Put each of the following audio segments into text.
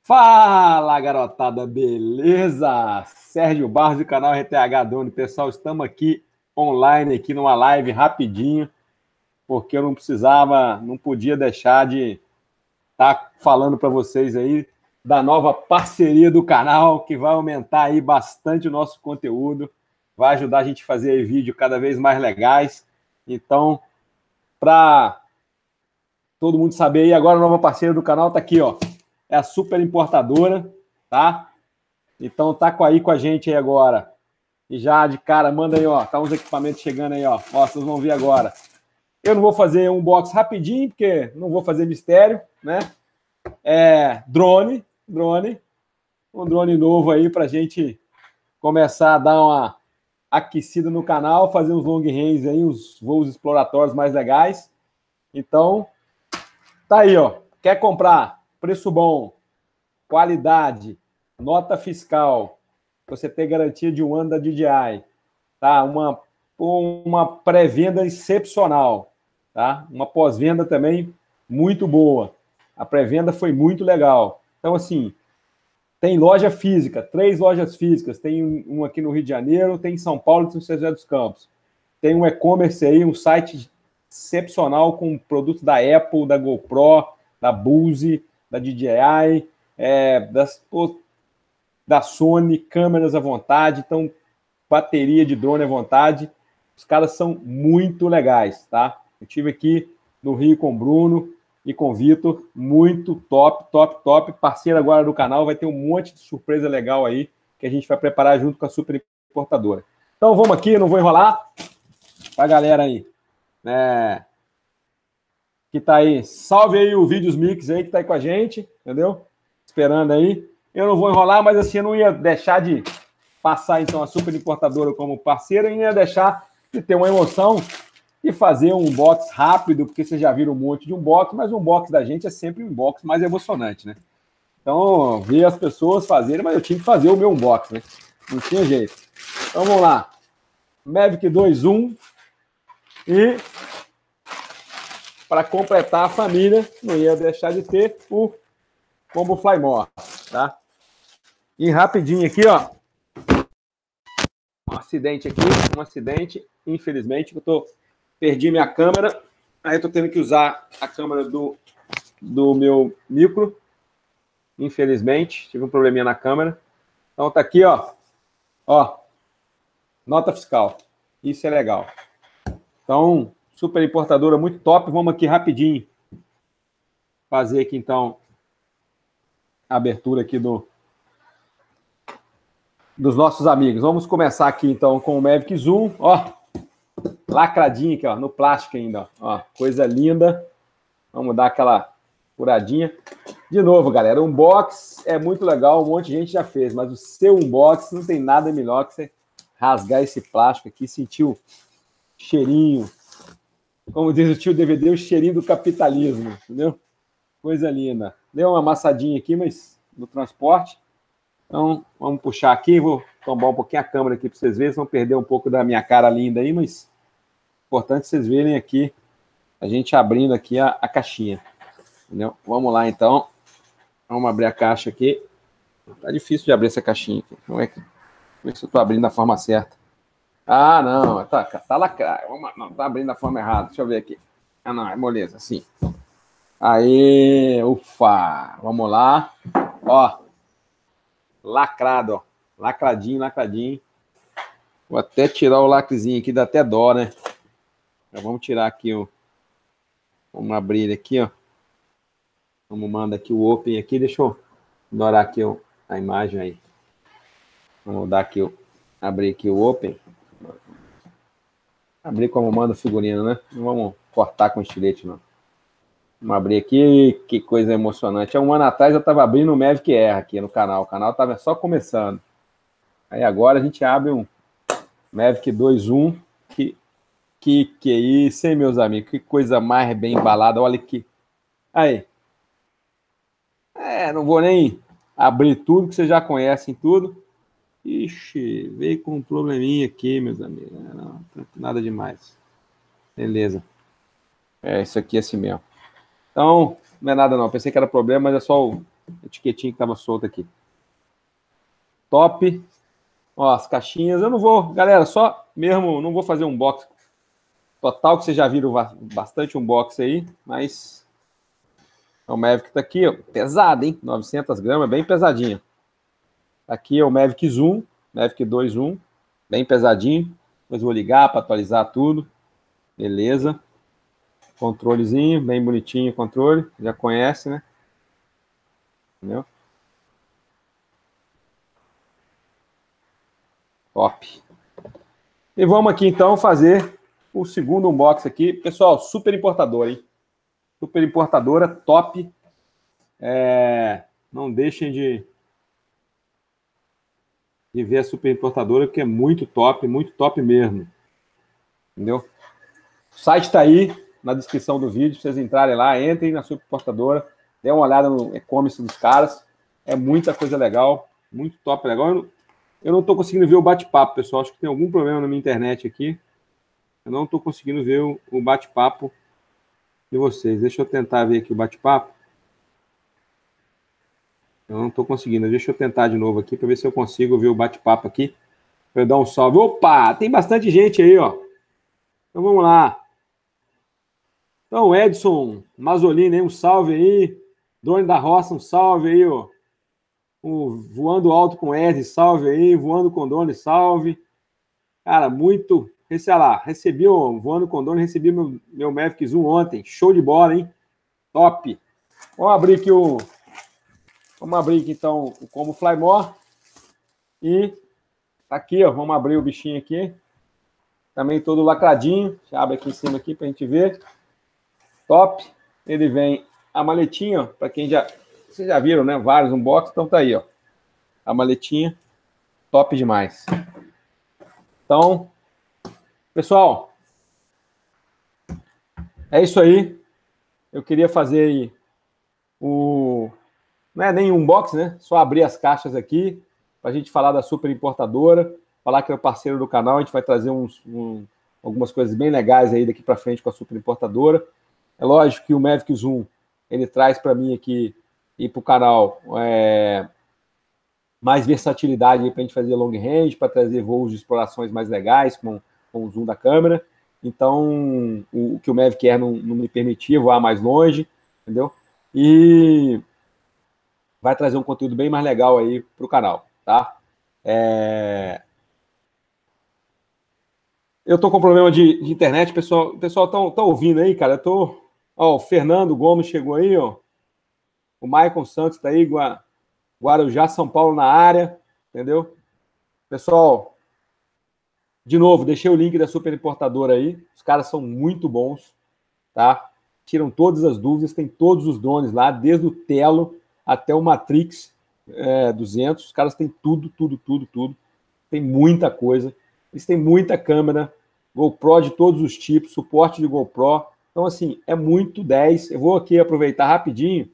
Fala, garotada, beleza? Sérgio Barros do canal RTH Drone. Pessoal, estamos aqui online, aqui numa live rapidinho, porque eu não podia deixar de estar falando para vocês aí da nova parceria do canal, que vai aumentar aí bastante o nosso conteúdo, vai ajudar a gente a fazer vídeos cada vez mais legais. Então, para todo mundo saber aí, agora a nova parceira do canal está aqui, ó. É a Super Importadora, tá? Então tá aí com a gente aí agora. E já de cara, manda aí, ó. Tá uns equipamentos chegando aí, ó. Ó, vocês vão ver agora. Eu não vou fazer um unboxing rapidinho, porque não vou fazer mistério, né? Drone. Um drone novo aí pra gente começar a dar uma aquecida no canal, fazer uns long range aí, uns voos exploratórios mais legais. Então, tá aí, ó. Quer comprar? Preço bom, qualidade, nota fiscal, você ter garantia de um ano da DJI, tá? Uma pré-venda excepcional, tá? Uma pós-venda também muito boa. A pré-venda foi muito legal. Então, assim, tem loja física, 3 lojas físicas. Tem um aqui no Rio de Janeiro, tem em São Paulo e em São José dos Campos. Tem um e-commerce aí, um site excepcional com produtos da Apple, da GoPro, da Bose, da DJI, da Sony, câmeras à vontade, então bateria de drone à vontade. Os caras são muito legais, tá? Eu tive aqui no Rio com o Bruno e com o Vitor, muito top. Parceiro agora do canal, vai ter um monte de surpresa legal aí que a gente vai preparar junto com a Super Importadora. Então vamos aqui, não vou enrolar, pra galera aí, né, que tá aí, salve aí o Vídeos Mix aí que tá aí com a gente, entendeu? Esperando aí. Eu não vou enrolar, mas assim, eu não ia deixar de passar então a Super Importadora como parceira e ia deixar de ter uma emoção e fazer um unboxing rápido, porque vocês já viram um monte de unboxing, mas o unboxing da gente é sempre um unboxing mais emocionante, né? Então, ver as pessoas fazerem, mas eu tinha que fazer o meu unboxing, né? Não tinha jeito. Então, vamos lá. Mavic 2.1 e para completar a família, não ia deixar de ter o Combo Fly More, tá? E rapidinho aqui, ó. Um acidente, infelizmente, perdi minha câmera, aí eu tô tendo que usar a câmera do meu micro, infelizmente, tive um probleminha na câmera. Então tá aqui, ó, nota fiscal, isso é legal. Então, Super Importadora muito top, vamos aqui rapidinho fazer aqui então a abertura aqui dos nossos amigos. Vamos começar aqui então com o Mavic Zoom, ó, lacradinho aqui, ó, no plástico ainda, ó, coisa linda. Vamos dar aquela furadinha. De novo, galera, o unbox é muito legal, um monte de gente já fez, mas o seu unbox não tem nada melhor que você rasgar esse plástico aqui, sentir o cheirinho, como diz o tio DVD, o cheirinho do capitalismo, entendeu? Coisa linda. Deu uma amassadinha aqui, mas no transporte. Então, vamos puxar aqui, vou tombar um pouquinho a câmera aqui para vocês verem, vão perder um pouco da minha cara linda aí, mas importante vocês verem aqui, a gente abrindo aqui a caixinha, entendeu? Vamos lá, então. Vamos abrir a caixa aqui. Tá difícil de abrir essa caixinha aqui. Vamos ver se eu tô abrindo da forma certa. Ah, não, tá lacrado. Não, tá abrindo da forma errada. Deixa eu ver aqui. Ah, não, é moleza, assim. Aí, ufa, vamos lá. Ó, lacrado, ó. Lacradinho. Vou até tirar o lacrezinho aqui, dá até dó, né? Então, vamos tirar aqui o... Vamos abrir ele aqui, ó. Vamos mandar aqui o Open aqui. Deixa eu dourar aqui a imagem aí. Vamos dar aqui abrir aqui o Open. Abrir como manda o figurino, né? Não vamos cortar com estilete, não. Vamos abrir aqui. Que coisa emocionante. Há um ano atrás eu estava abrindo o Mavic Air aqui no canal. O canal estava só começando. Aí agora a gente abre um Mavic 2.1. Que é isso, hein, meus amigos? Que coisa mais bem embalada. Olha aqui. Aí. Não vou nem abrir tudo, que vocês já conhecem tudo. Ixi, veio com um probleminha aqui, meus amigos. Não, nada demais. Beleza. Isso aqui é assim mesmo. Então, não é nada não. Pensei que era problema, mas é só etiquetinha que estava solta aqui. Top. Ó, as caixinhas. Eu não vou, galera, só mesmo, não vou fazer um box total, que vocês já viram bastante unboxing aí, mas o Mavic tá aqui, ó, pesado, hein? 900 gramas, bem pesadinho. Aqui é o Mavic Zoom, Mavic 2 Zoom, bem pesadinho. Depois vou ligar para atualizar tudo. Beleza. Controlezinho, bem bonitinho o controle. Já conhece, né? Entendeu? Top. E vamos aqui, então, fazer o segundo unboxing aqui. Pessoal, super importadora, hein? Super importadora, top. Não deixem de ver a super importadora, porque é muito top mesmo. Entendeu? O site está aí na descrição do vídeo, vocês entrarem lá, entrem na super importadora, dê uma olhada no e-commerce dos caras. É muita coisa legal, muito top, legal. Eu não estou conseguindo ver o bate-papo, pessoal. Acho que tem algum problema na minha internet aqui. Eu não estou conseguindo ver o bate-papo de vocês. Deixa eu tentar ver aqui o bate-papo. Eu não estou conseguindo. Deixa eu tentar de novo aqui para ver se eu consigo ver o bate-papo aqui. Para eu dar um salve. Opa! Tem bastante gente aí, ó. Então vamos lá. Então, Edson Mazzolini, um salve aí. Drone da Roça, um salve aí, ó. Voando alto com Ed, salve aí. Voando com drone, salve. Cara, muito. Sei lá, recebi voando com drone, recebi meu Mavic Zoom ontem. Show de bola, hein? Top. Vamos abrir aqui então o Combo Fly More. E tá aqui, ó. Vamos abrir o bichinho aqui. Também todo lacradinho. Já abre aqui em cima aqui pra gente ver. Top. Ele vem a maletinha, ó, para quem vocês já viram, né? Vários unboxings, então tá aí, ó. A maletinha. Top demais. Então, pessoal, é isso aí. Eu queria fazer aí não é nem um unboxing, né? Só abrir as caixas aqui para a gente falar da super importadora, falar que é o parceiro do canal. A gente vai trazer algumas coisas bem legais aí daqui para frente com a super importadora. É lógico que o Mavic Zoom ele traz para mim aqui e para o canal mais versatilidade para a gente fazer long range, para trazer voos de explorações mais legais com o zoom da câmera. Então, o que o Mavic Air não me permitia voar mais longe, entendeu? E vai trazer um conteúdo bem mais legal aí para o canal, tá? Eu tô com problema de internet, pessoal. O pessoal tá ouvindo aí, cara? Ó, o Fernando Gomes chegou aí, ó. O Maicon Santos tá aí, Guarujá, São Paulo na área, entendeu? Pessoal, de novo, deixei o link da super importadora aí. Os caras são muito bons, tá? Tiram todas as dúvidas, tem todos os drones lá, desde o Telo até o Matrix 200. Os caras têm tudo. Tem muita coisa. Eles têm muita câmera, GoPro de todos os tipos, suporte de GoPro. Então, assim, é muito 10. Eu vou aqui aproveitar rapidinho.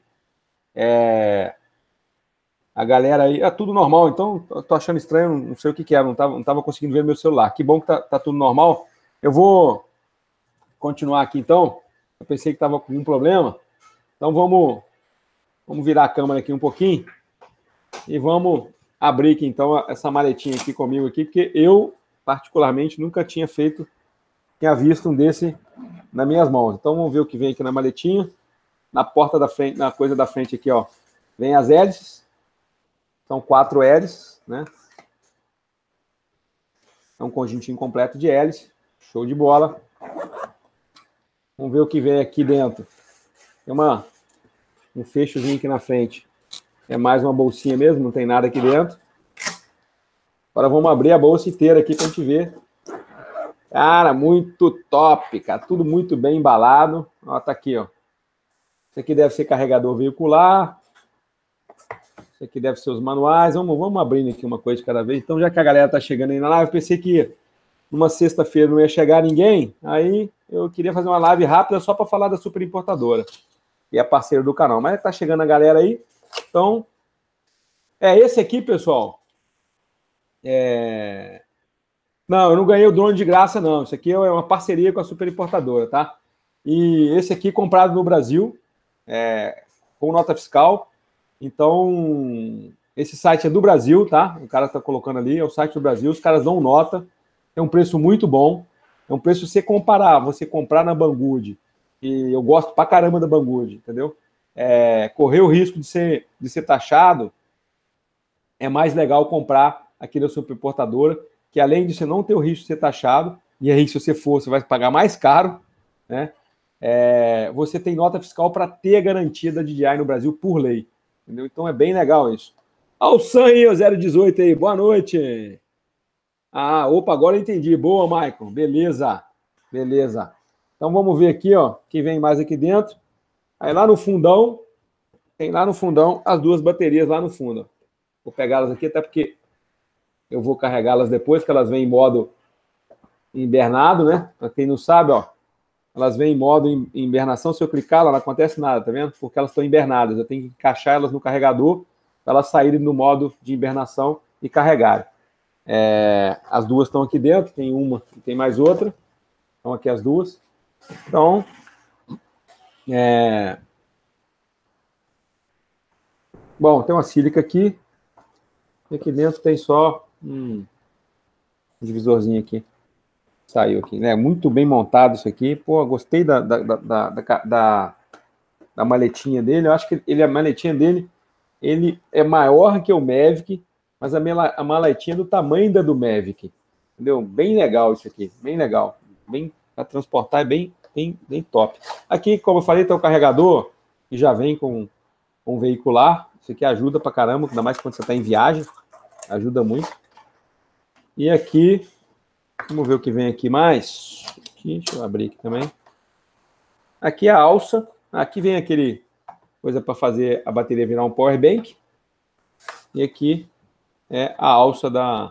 A galera aí, tudo normal, então eu tô achando estranho, não sei o que é, não tava conseguindo ver no meu celular. Que bom que tá tudo normal. Eu vou continuar aqui, então. Eu pensei que tava com um problema. Então vamos virar a câmera aqui um pouquinho e vamos abrir aqui, então, essa maletinha aqui comigo aqui, porque eu, particularmente, nunca tinha visto um desse nas minhas mãos. Então vamos ver o que vem aqui na maletinha. Na porta da frente, na coisa da frente aqui, ó, vem as hélices. São 4 hélices, né? É um conjuntinho completo de hélice. Show de bola. Vamos ver o que vem aqui dentro. Tem um fechozinho aqui na frente. É mais uma bolsinha mesmo, não tem nada aqui dentro. Agora vamos abrir a bolsa inteira aqui pra gente ver. Cara, muito top, cara. Tudo muito bem embalado. Ó, tá aqui, ó. Isso aqui deve ser carregador veicular. Isso aqui deve ser os manuais. Vamos abrindo aqui uma coisa de cada vez. Então, já que a galera tá chegando aí na live, eu pensei que numa sexta-feira não ia chegar ninguém. Aí eu queria fazer uma live rápida só para falar da super importadora. E é parceiro do canal. Mas tá chegando a galera aí. Então, esse aqui, pessoal. Não, eu não ganhei o drone de graça, não. Isso aqui é uma parceria com a super importadora, tá? E esse aqui comprado no Brasil, com nota fiscal. Então, esse site é do Brasil, tá? O cara está colocando ali, é o site do Brasil, os caras dão nota, é um preço muito bom, é um preço você comparar, você comprar na Banggood, e eu gosto pra caramba da Banggood, entendeu? Correr o risco de ser taxado, é mais legal comprar aqui da superimportadora, que além de você não ter o risco de ser taxado, e aí se você for, você vai pagar mais caro, né? Você tem nota fiscal para ter a garantia da DJI no Brasil por lei, entendeu? Então é bem legal isso. Olha o Sam aí, o 018 aí, boa noite. Opa, agora eu entendi. Boa, Michael. Beleza. Então vamos ver aqui, ó, que vem mais aqui dentro. Aí lá no fundão, tem lá no fundão as duas baterias lá no fundo. Vou pegá-las aqui, até porque eu vou carregá-las depois, que elas vêm em modo invernado, né? Para quem não sabe, ó, elas vêm em modo hibernação. Se eu clicar, lá não acontece nada, tá vendo? Porque elas estão hibernadas. Eu tenho que encaixar elas no carregador para elas saírem do modo de hibernação e carregarem. As duas estão aqui dentro, tem uma e tem mais outra. Estão aqui as duas. Então, bom, tem uma sílica aqui. E aqui dentro tem só um divisorzinho aqui. Saiu aqui, né? Muito bem montado isso aqui. Pô, gostei da maletinha dele. Eu acho que a maletinha dele ele é maior que o Mavic, mas a maletinha é do tamanho da do Mavic. Entendeu? Bem legal isso aqui. Bem legal. Bem para transportar, é bem top. Aqui, como eu falei, tem o carregador que já vem com veicular. Isso aqui ajuda pra caramba, ainda mais quando você está em viagem. Ajuda muito. E aqui, vamos ver o que vem aqui mais. Aqui, deixa eu abrir aqui também. Aqui a alça. Aqui vem aquele coisa para fazer a bateria virar um power bank. E aqui é a alça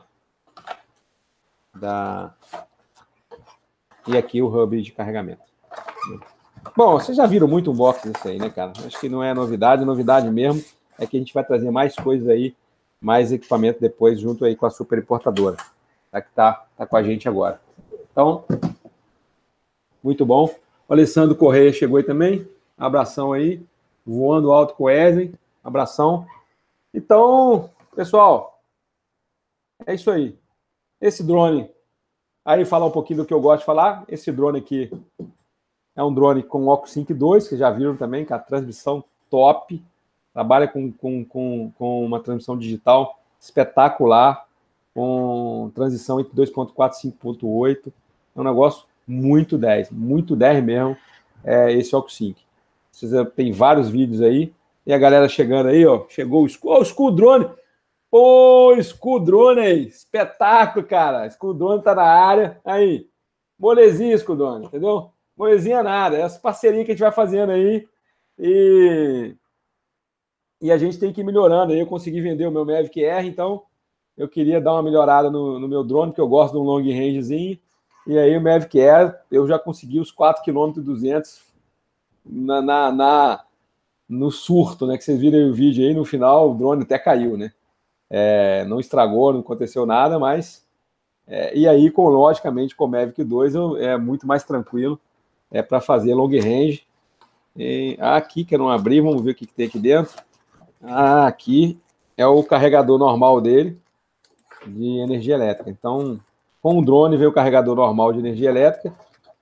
e aqui o hub de carregamento. Bom, vocês já viram muito unboxing isso aí, né, cara? Acho que não é novidade mesmo é que a gente vai trazer mais coisas aí, mais equipamento depois, junto aí com a super importadora, que tá com a gente agora. Então, muito bom. O Alessandro Correia chegou aí também. Abração aí. Voando alto com o Wesley. Abração. Então, pessoal, é isso aí. Esse drone, aí falar um pouquinho do que eu gosto de falar. Esse drone aqui é um drone com OcuSync 2, que já viram também, com a transmissão top. Trabalha com uma transmissão digital espetacular, com transição entre 2.4 e 5.8. É um negócio muito 10 mesmo, esse OcuSync. Tem vários vídeos aí. E a galera chegando aí, ó. Chegou o Skull Drone. Pô, Skull Drone aí. Espetáculo, cara. Skull Drone tá na área. Aí. Molezinha, Skull Drone, entendeu? Molezinha nada. É essa parceria que a gente vai fazendo aí. E a gente tem que ir melhorando aí. Eu consegui vender o meu Mavic R, então eu queria dar uma melhorada no meu drone, porque eu gosto de um long rangezinho. E aí o Mavic Air, eu já consegui os 4,2 km no surto, né? Que vocês viram aí o vídeo aí, no final o drone até caiu, né? Não estragou, não aconteceu nada, mas... e aí, logicamente, com o Mavic 2 é muito mais tranquilo para fazer long range. Aqui, que eu não abri, vamos ver o que tem aqui dentro. Aqui é o carregador normal dele, de energia elétrica. Então, com o drone vem o carregador normal de energia elétrica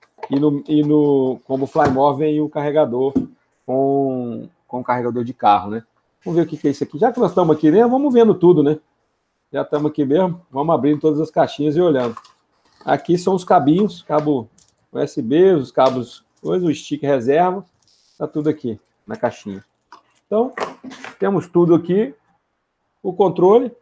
como Flymore vem o carregador com carregador de carro, né? Vamos ver o que é isso aqui. Já que nós estamos aqui, né? Vamos vendo tudo, né? Já estamos aqui mesmo. Vamos abrindo todas as caixinhas e olhando. Aqui são os cabinhos, cabo USB, os cabos, o stick reserva. Tá tudo aqui na caixinha. Então, temos tudo aqui. O controle.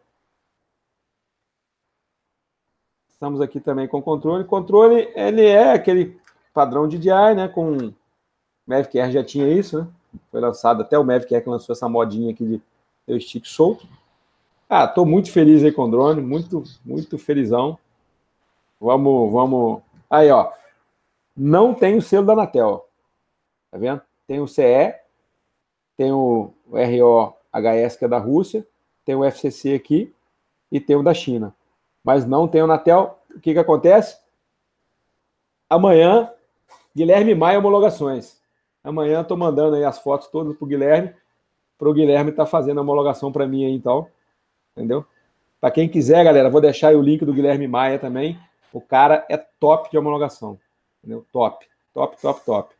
Estamos aqui também com o controle. O controle, ele é aquele padrão DJI, né? Com o Mavic Air já tinha isso, né? Foi lançado, até o Mavic Air que lançou essa modinha aqui de ter o stick solto. Tô muito feliz aí com o drone, muito, muito felizão. Vamos. Aí, ó. Não tem o selo da Anatel. Tá vendo? Tem o CE, tem o ROHS, que é da Rússia, tem o FCC aqui e tem o da China. Mas não tem o Anatel. O que acontece? Amanhã, Guilherme Maia Homologações. Amanhã estou mandando aí as fotos todas para o Guilherme. para o Guilherme estar fazendo a homologação para mim aí, então. Entendeu? Para quem quiser, galera, vou deixar aí o link do Guilherme Maia também. O cara é top de homologação. Entendeu? Top, top, top, top.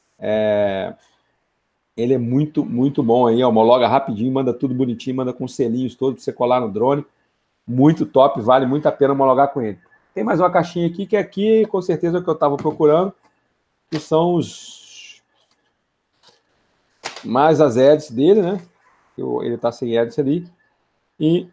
Ele é muito, muito bom aí, homologa rapidinho, manda tudo bonitinho, manda com selinhos todos para você colar no drone. Muito top, vale muito a pena homologar com ele. Tem mais uma caixinha aqui, que aqui, com certeza, é o que eu estava procurando, que são os... mais as edits dele, né? Ele está sem edits ali. E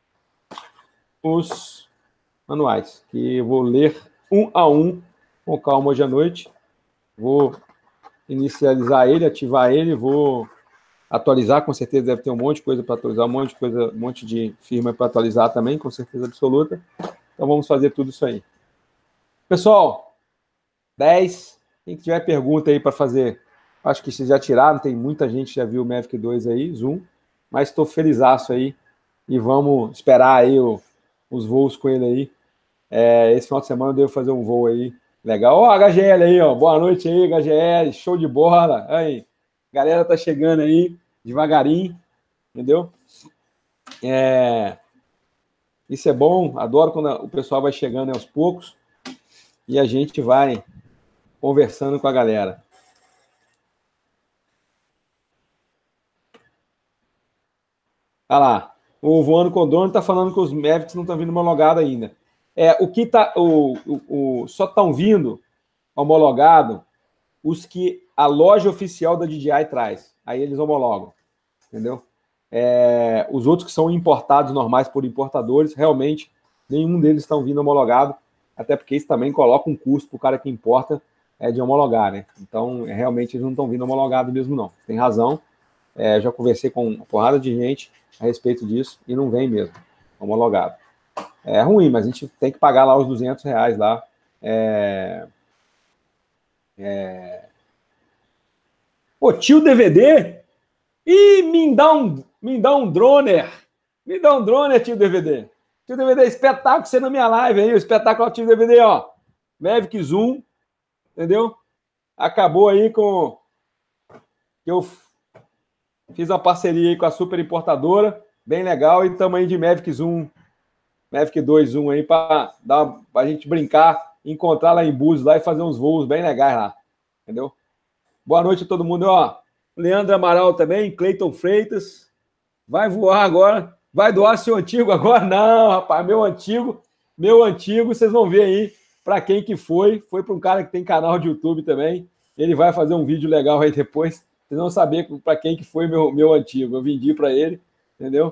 os manuais, que eu vou ler um a um, com calma hoje à noite. Vou inicializar ele, ativar ele, vou atualizar, com certeza deve ter um monte de coisa para atualizar, um monte de firma para atualizar também, com certeza absoluta. Então vamos fazer tudo isso aí. Pessoal, 10. Quem tiver pergunta aí para fazer, acho que vocês já tiraram, tem muita gente que já viu o Mavic 2 aí, Zoom, mas estou felizaço aí e vamos esperar aí os voos com ele aí. Esse final de semana eu devo fazer um voo aí legal. Ó, HGL aí, ó. Boa noite aí, HGL. Show de bola. Aí, galera tá chegando aí devagarinho, entendeu? Isso é bom. Adoro quando o pessoal vai chegando aos poucos e a gente vai conversando com a galera. Olha lá. O Voando com Drone tá falando que os Mavics não estão vindo homologado ainda. Só estão vindo homologado os que a loja oficial da DJI traz. Aí eles homologam, entendeu? Os outros que são importados normais por importadores, realmente, nenhum deles estão vindo homologado, até porque isso também coloca um custo para o cara que importa de homologar, né? Então, realmente, eles não estão vindo homologados mesmo, não. Tem razão. Já conversei com uma porrada de gente a respeito disso e não vem mesmo homologado. É ruim, mas a gente tem que pagar lá os R$200 lá. Pô, tio DVD? Ih, me dá um droner. Me dá um droner, tio DVD. Tio DVD, espetáculo você na minha live aí, o espetáculo tio DVD, ó. Mavic Zoom, entendeu? Acabou aí com... Eu fiz uma parceria aí com a super importadora, bem legal, e estamos aí de Mavic Zoom, Mavic 2 Zoom aí, para a gente brincar, encontrar lá em Búzios lá e fazer uns voos bem legais lá, entendeu? Boa noite a todo mundo, ó. Leandro Amaral também, Cleiton Freitas, vai voar agora, vai doar seu antigo agora? Não, rapaz, meu antigo, vocês vão ver aí para quem que foi para um cara que tem canal de YouTube também, ele vai fazer um vídeo legal aí depois, vocês vão saber para quem que foi meu antigo, eu vendi para ele, entendeu?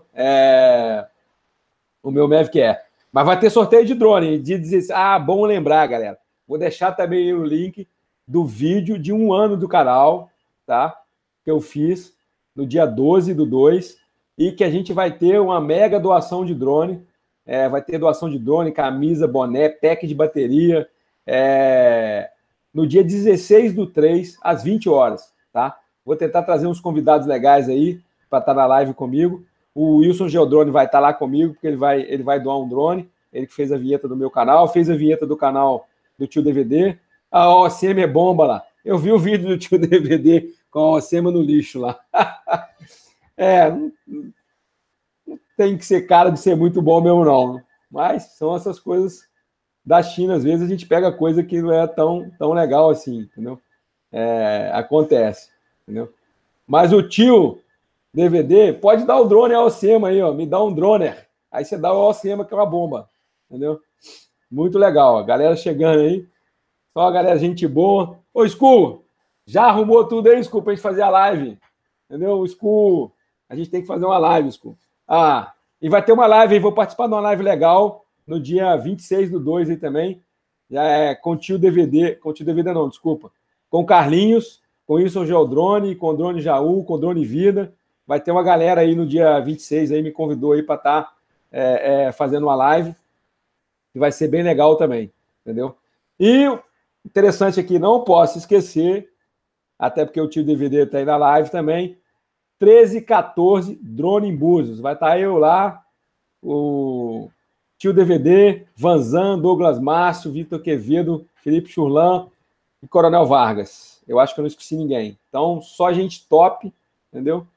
O meu Mavic Mas vai ter sorteio de drone, de dizer, bom lembrar, galera, vou deixar também o link do vídeo de 1 ano do canal, tá? Que eu fiz no dia 12/2 e que a gente vai ter uma mega doação de drone. Vai ter doação de drone, camisa, boné, pack de bateria. No dia 16/3, às 20 horas, tá? Vou tentar trazer uns convidados legais aí para estar na live comigo. O Wilson Geodrone vai estar lá comigo, porque ele vai doar um drone. Ele que fez a vinheta do meu canal, fez a vinheta do canal do Tio DVD. A OCM é bomba lá. Eu vi o vídeo do Tio DVD com a OCM no lixo lá. Não tem que ser cara de ser muito bom mesmo, não. Mas são essas coisas da China. Às vezes a gente pega coisa que não é tão legal assim, entendeu? Acontece, entendeu? Mas o Tio DVD pode dar o drone ao OCM aí, ó. Me dá um droner. Aí você dá o OCM, que é uma bomba, entendeu? Muito legal. A galera chegando aí. Só a galera, gente boa. Ô, Scu, já arrumou tudo aí, Scu, pra gente fazer a live? Entendeu? Scu, a gente tem que fazer uma live, Scu. E vai ter uma live aí, vou participar de uma live legal no dia 26/2 aí também. Já com o Tio DVD, com o Tio DVD não, desculpa. Com o Carlinhos, com o Wilson Geodrone, com o Drone Jaú, com o Drone Vida. Vai ter uma galera aí no dia 26 aí, me convidou aí para estar fazendo uma live. Que vai ser bem legal também, entendeu? E interessante aqui, não posso esquecer, até porque o Tio DVD está aí na live também, 13/14, Drone em Búzios. Vai estar eu lá, o Tio DVD, Vanzan, Douglas Márcio, Vitor Quevedo, Felipe Churlan e Coronel Vargas. Eu acho que eu não esqueci ninguém. Então, só gente top, entendeu?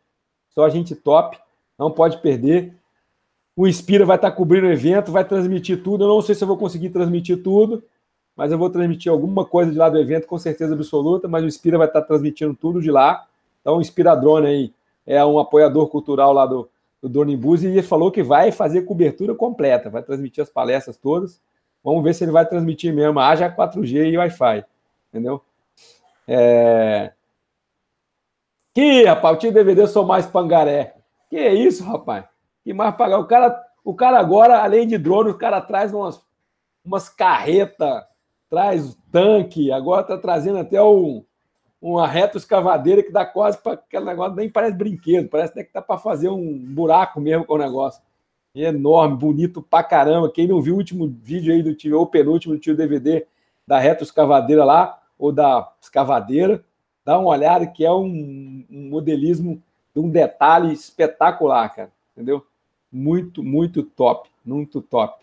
Só gente top, não pode perder. O Inspira vai estar cobrindo o evento, vai transmitir tudo. Eu não sei se eu vou conseguir transmitir tudo, mas eu vou transmitir alguma coisa de lá do evento, com certeza absoluta, mas o Inspira vai estar transmitindo tudo de lá. Então, o Inspira Drone aí é um apoiador cultural lá do Drone Bus, e ele falou que vai fazer cobertura completa, vai transmitir as palestras todas. Vamos ver se ele vai transmitir mesmo. Haja 4G e Wi-Fi, entendeu? Que, rapaz, o tio DVD sou mais pangaré. Que isso, rapaz? Que mais pagar? O cara agora, além de drone, o cara traz umas carretas, traz tanque, agora tá trazendo até uma retroescavadeira que dá quase para aquele negócio, nem parece brinquedo, parece até que tá para fazer um buraco mesmo com o negócio. É enorme, bonito pra caramba. Quem não viu o último vídeo aí do tio, ou o penúltimo do tio DVD da retroescavadeira lá, ou da escavadeira, dá uma olhada que é um modelismo de um detalhe espetacular, cara. Entendeu? Muito, muito top. Muito top.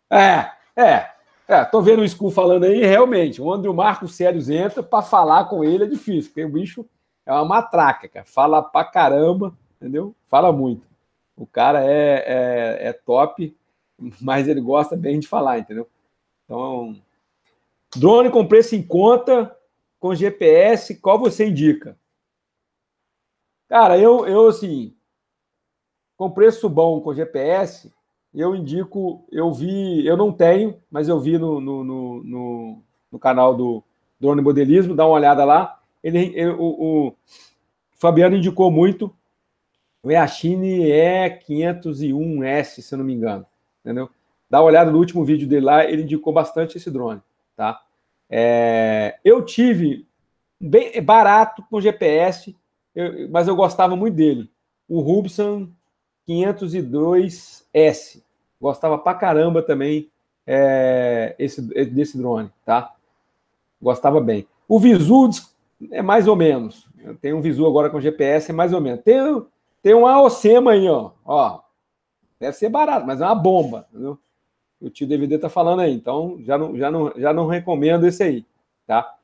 Tô vendo o Skull falando aí, realmente, onde o Marcos Sérios entra, para falar com ele é difícil, porque o bicho é uma matraca, cara. Fala pra caramba, entendeu? Fala muito. O cara é top, mas ele gosta bem de falar, entendeu? Então, drone com preço em conta, com GPS, qual você indica? Cara, eu assim, com preço bom com GPS, eu indico, eu não tenho, mas eu vi no canal do Drone Modelismo, dá uma olhada lá. O Fabiano indicou muito o Yashin E501S, se eu não me engano, entendeu? Dá uma olhada no último vídeo dele lá, ele indicou bastante esse drone, tá? Eu tive bem barato com GPS, mas eu gostava muito dele. O Hubsan 502S. Gostava pra caramba também desse drone, tá? Gostava bem. O Visu é mais ou menos. Tem um Visu agora com GPS, é mais ou menos. Tem um Aosema aí, ó. Deve ser barato, mas é uma bomba, entendeu? O tio DVD tá falando aí, então já não recomendo esse aí, tá?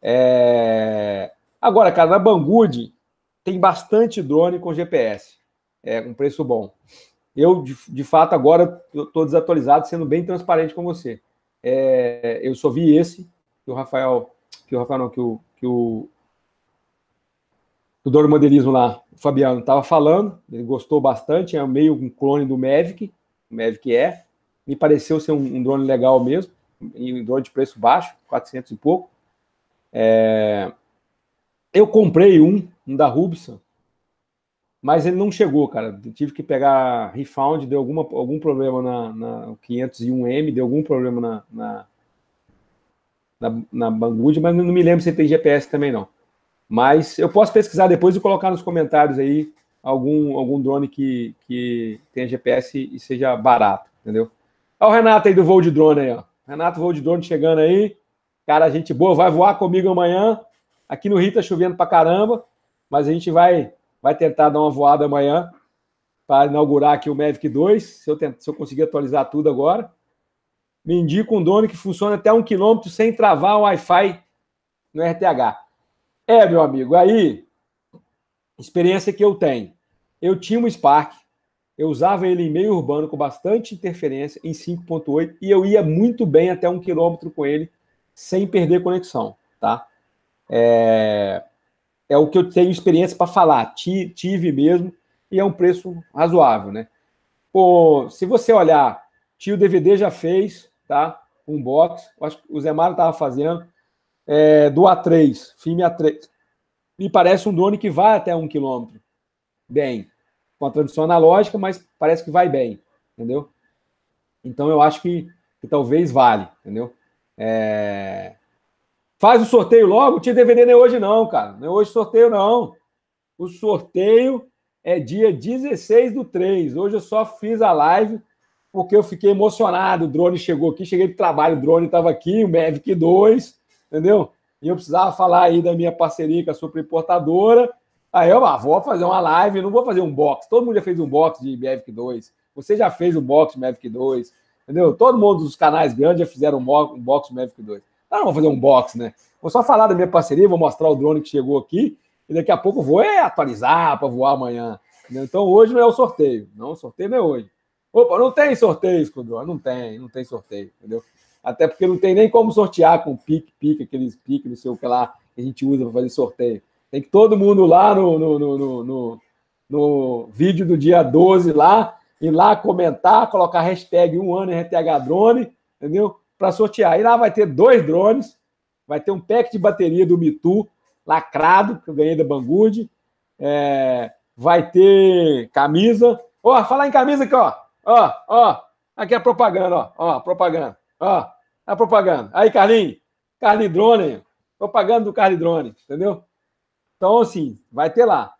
Agora, cara, na Banggood tem bastante drone com GPS, com preço bom. Eu, de fato, agora estou desatualizado, sendo bem transparente com você. Eu só vi esse, que o Drone Modelismo lá, o Fabiano estava falando, ele gostou bastante, é meio um clone do Mavic, o Mavic Air, me pareceu ser um drone legal mesmo, um drone de preço baixo, 400 e pouco. Eu comprei um da Hubsan, mas ele não chegou, cara. Eu tive que pegar refund, deu algum problema na 501M, deu algum problema na Banggood, mas não me lembro se tem GPS também, não. Mas eu posso pesquisar depois e colocar nos comentários aí algum drone que tenha GPS e seja barato, entendeu? Olha o Renato aí do Voo de Drone aí, ó. Renato, Voo de Drone chegando aí. Cara, gente boa, vai voar comigo amanhã. Aqui no Rio tá chovendo pra caramba, mas a gente vai tentar dar uma voada amanhã para inaugurar aqui o Mavic 2, se eu conseguir atualizar tudo agora. Me indica um drone que funciona até 1 km sem travar o Wi-Fi no RTH. Meu amigo, aí, experiência que eu tenho. Eu tinha um Spark, eu usava ele em meio urbano com bastante interferência, em 5.8, e eu ia muito bem até 1 km com ele, sem perder conexão, tá? É o que eu tenho experiência para falar, tive mesmo, e é um preço razoável, né? Pô, se você olhar, tio DVD já fez, tá? Um box, acho que o Zé Mário estava fazendo, do A3, filme A3. Me parece um drone que vai até 1 km. Bem, com a transmissão analógica, mas parece que vai bem, entendeu? Então eu acho que talvez vale, entendeu? Faz o sorteio logo, o tio DVD não é hoje não, cara. Não é hoje sorteio, não. O sorteio é dia 16/3. Hoje eu só fiz a live porque eu fiquei emocionado. O drone chegou aqui, cheguei de trabalho, o drone estava aqui, o Mavic 2, entendeu? E eu precisava falar aí da minha parceria com a Super Importadora. Aí eu vou fazer uma live, não vou fazer um box. Todo mundo já fez um box de Mavic 2. Você já fez um box de Mavic 2, entendeu? Todo mundo dos canais grandes já fizeram um box de Mavic 2. Não vou fazer um box, né? Vou só falar da minha parceria, vou mostrar o drone que chegou aqui e daqui a pouco eu vou atualizar para voar amanhã. Entendeu? Então, hoje não é o sorteio. Não, o sorteio não é hoje. Opa, não tem sorteio, Escudor. Não tem sorteio, entendeu? Até porque não tem nem como sortear com pique, aqueles pique, não sei o que lá, que a gente usa para fazer sorteio. Tem que todo mundo lá no vídeo do dia 12 lá, ir lá comentar, colocar hashtag 1 ano RTH Drone, entendeu? Para sortear. E lá vai ter 2 drones, vai ter um pack de bateria do Mitu, lacrado, que eu ganhei da Banggood, vai ter camisa. Ó, falar em camisa aqui, ó, aqui é a propaganda, ó, propaganda, ó, a propaganda. Aí, Carlinhos Drone, propaganda do Carlinhos Drone, entendeu? Então, assim, vai ter lá.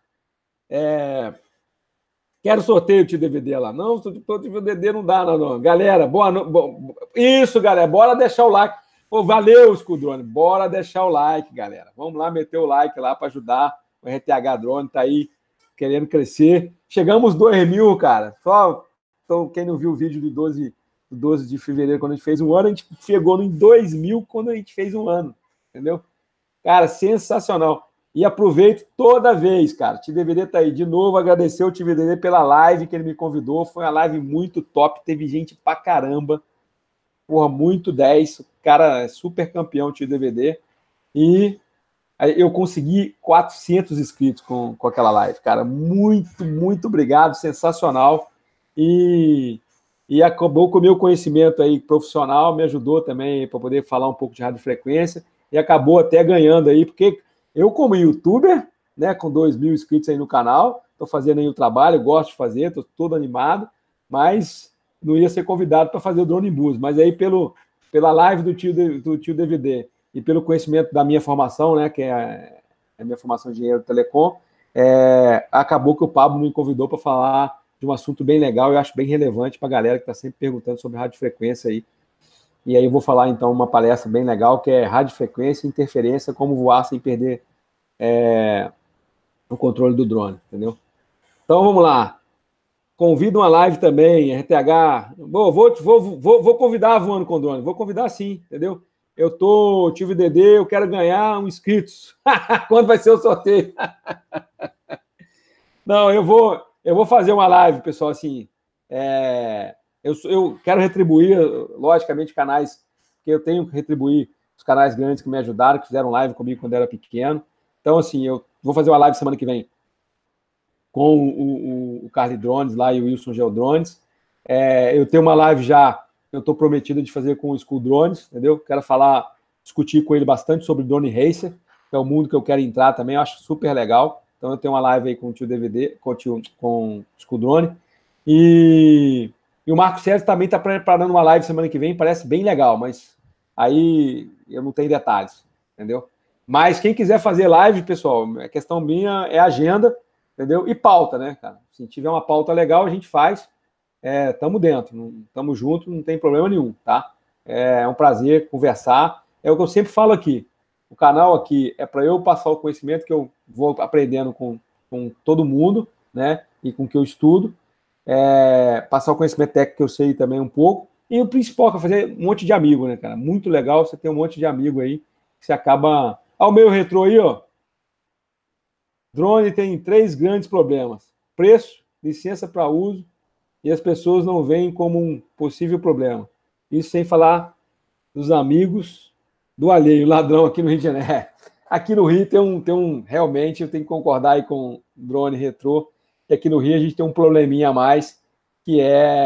Quero sorteio de DVD lá. Não, sorteio de DVD não dá, não. Galera, isso, galera, bora deixar o like. Pô, valeu, Escudrone. Bora deixar o like, galera. Vamos lá meter o like lá para ajudar. O RTH Drone tá aí querendo crescer. Chegamos 2.000, cara. Só então, quem não viu o vídeo do 12 de fevereiro, quando a gente fez um ano, a gente chegou em 2.000 quando a gente fez um ano. Entendeu? Cara, sensacional. E aproveito toda vez, cara. O TDVD tá aí de novo. Agradecer o TDVD pela live que ele me convidou. Foi uma live muito top. Teve gente pra caramba. Porra, muito 10. O cara é super campeão TDVD. E eu consegui 400 inscritos com aquela live, cara. Muito, muito obrigado. Sensacional. E acabou com o meu conhecimento aí profissional. Me ajudou também para poder falar um pouco de radiofrequência. E acabou até ganhando aí, porque eu, como youtuber, né, com 2.000 inscritos aí no canal, estou fazendo aí o trabalho, gosto de fazer, estou todo animado, mas não ia ser convidado para fazer o Drone Bus. Mas aí, pela live do tio DVD e pelo conhecimento da minha formação, né, que é a minha formação de engenheiro de telecom, acabou que o Pablo me convidou para falar de um assunto bem legal, eu acho bem relevante para a galera que está sempre perguntando sobre radiofrequência aí. E aí eu vou falar, então, uma palestra bem legal, que é radiofrequência e interferência, como voar sem perder o controle do drone, entendeu? Então, vamos lá. Convido uma live também, RTH. Vou convidar voando com drone. Vou convidar sim, entendeu? Tive DD, eu quero ganhar um inscritos. Quando vai ser o sorteio? Não, eu vou fazer uma live, pessoal, assim... Eu quero retribuir, logicamente, canais que eu tenho que retribuir, os canais grandes que me ajudaram, que fizeram live comigo quando eu era pequeno. Então, assim, eu vou fazer uma live semana que vem com o Carly Drones lá e o Wilson Geodrones. Eu tenho uma live já, eu estou prometido de fazer com o School Drones, entendeu? Quero discutir com ele bastante sobre Drone Racer, que é o mundo que eu quero entrar também, eu acho super legal. Então, eu tenho uma live aí com o tio DVD, com o School Drone. E o Marco Sérgio também está preparando uma live semana que vem, parece bem legal, mas aí eu não tenho detalhes, entendeu? Mas quem quiser fazer live, pessoal, a questão minha é agenda, entendeu? E pauta, né, cara? Se tiver uma pauta legal, a gente faz. Tamo dentro, tamo junto, não tem problema nenhum, tá? É um prazer conversar. É o que eu sempre falo aqui. O canal aqui é para eu passar o conhecimento que eu vou aprendendo com todo mundo, né? E com o que eu estudo. Passar o conhecimento técnico que eu sei também um pouco, e o principal é fazer um monte de amigo, né, cara? Muito legal você ter um monte de amigo aí, que você acaba... O meu retrô aí, ó. Drone tem 3 grandes problemas: preço, licença para uso, e as pessoas não veem como um possível problema. Isso sem falar dos amigos do alheio, ladrão aqui no Rio de Janeiro. Aqui no Rio realmente, eu tenho que concordar aí com o drone retrô, que aqui no Rio a gente tem um probleminha a mais, que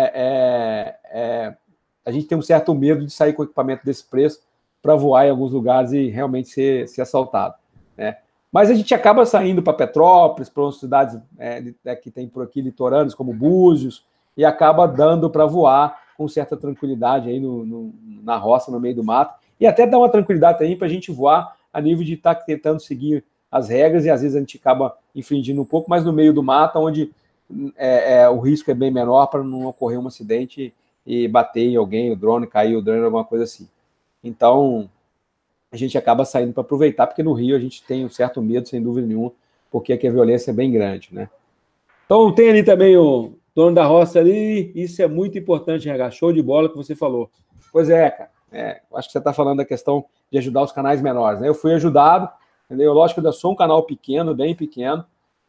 a gente tem um certo medo de sair com equipamento desse preço para voar em alguns lugares e realmente ser assaltado, né? Mas a gente acaba saindo para Petrópolis, para outras cidades que tem por aqui, litorâneas, como Búzios, e acaba dando para voar com certa tranquilidade aí na roça, no meio do mato, e até dá uma tranquilidade também para a gente voar a nível de estar tentando seguir as regras, e às vezes a gente acaba infringindo um pouco, mas no meio do mato, onde o risco é bem menor para não ocorrer um acidente e bater em alguém, o drone cair, o drone, alguma coisa assim. Então, a gente acaba saindo para aproveitar, porque no Rio a gente tem um certo medo, sem dúvida nenhuma, porque aqui a violência é bem grande, né? Então, tem ali também o dono da roça ali, isso é muito importante, RH, show de bola que você falou. Pois é, cara, acho que você está falando da questão de ajudar os canais menores, né? Eu fui ajudado, entendeu? Lógico que eu ainda sou um canal pequeno, bem pequeno,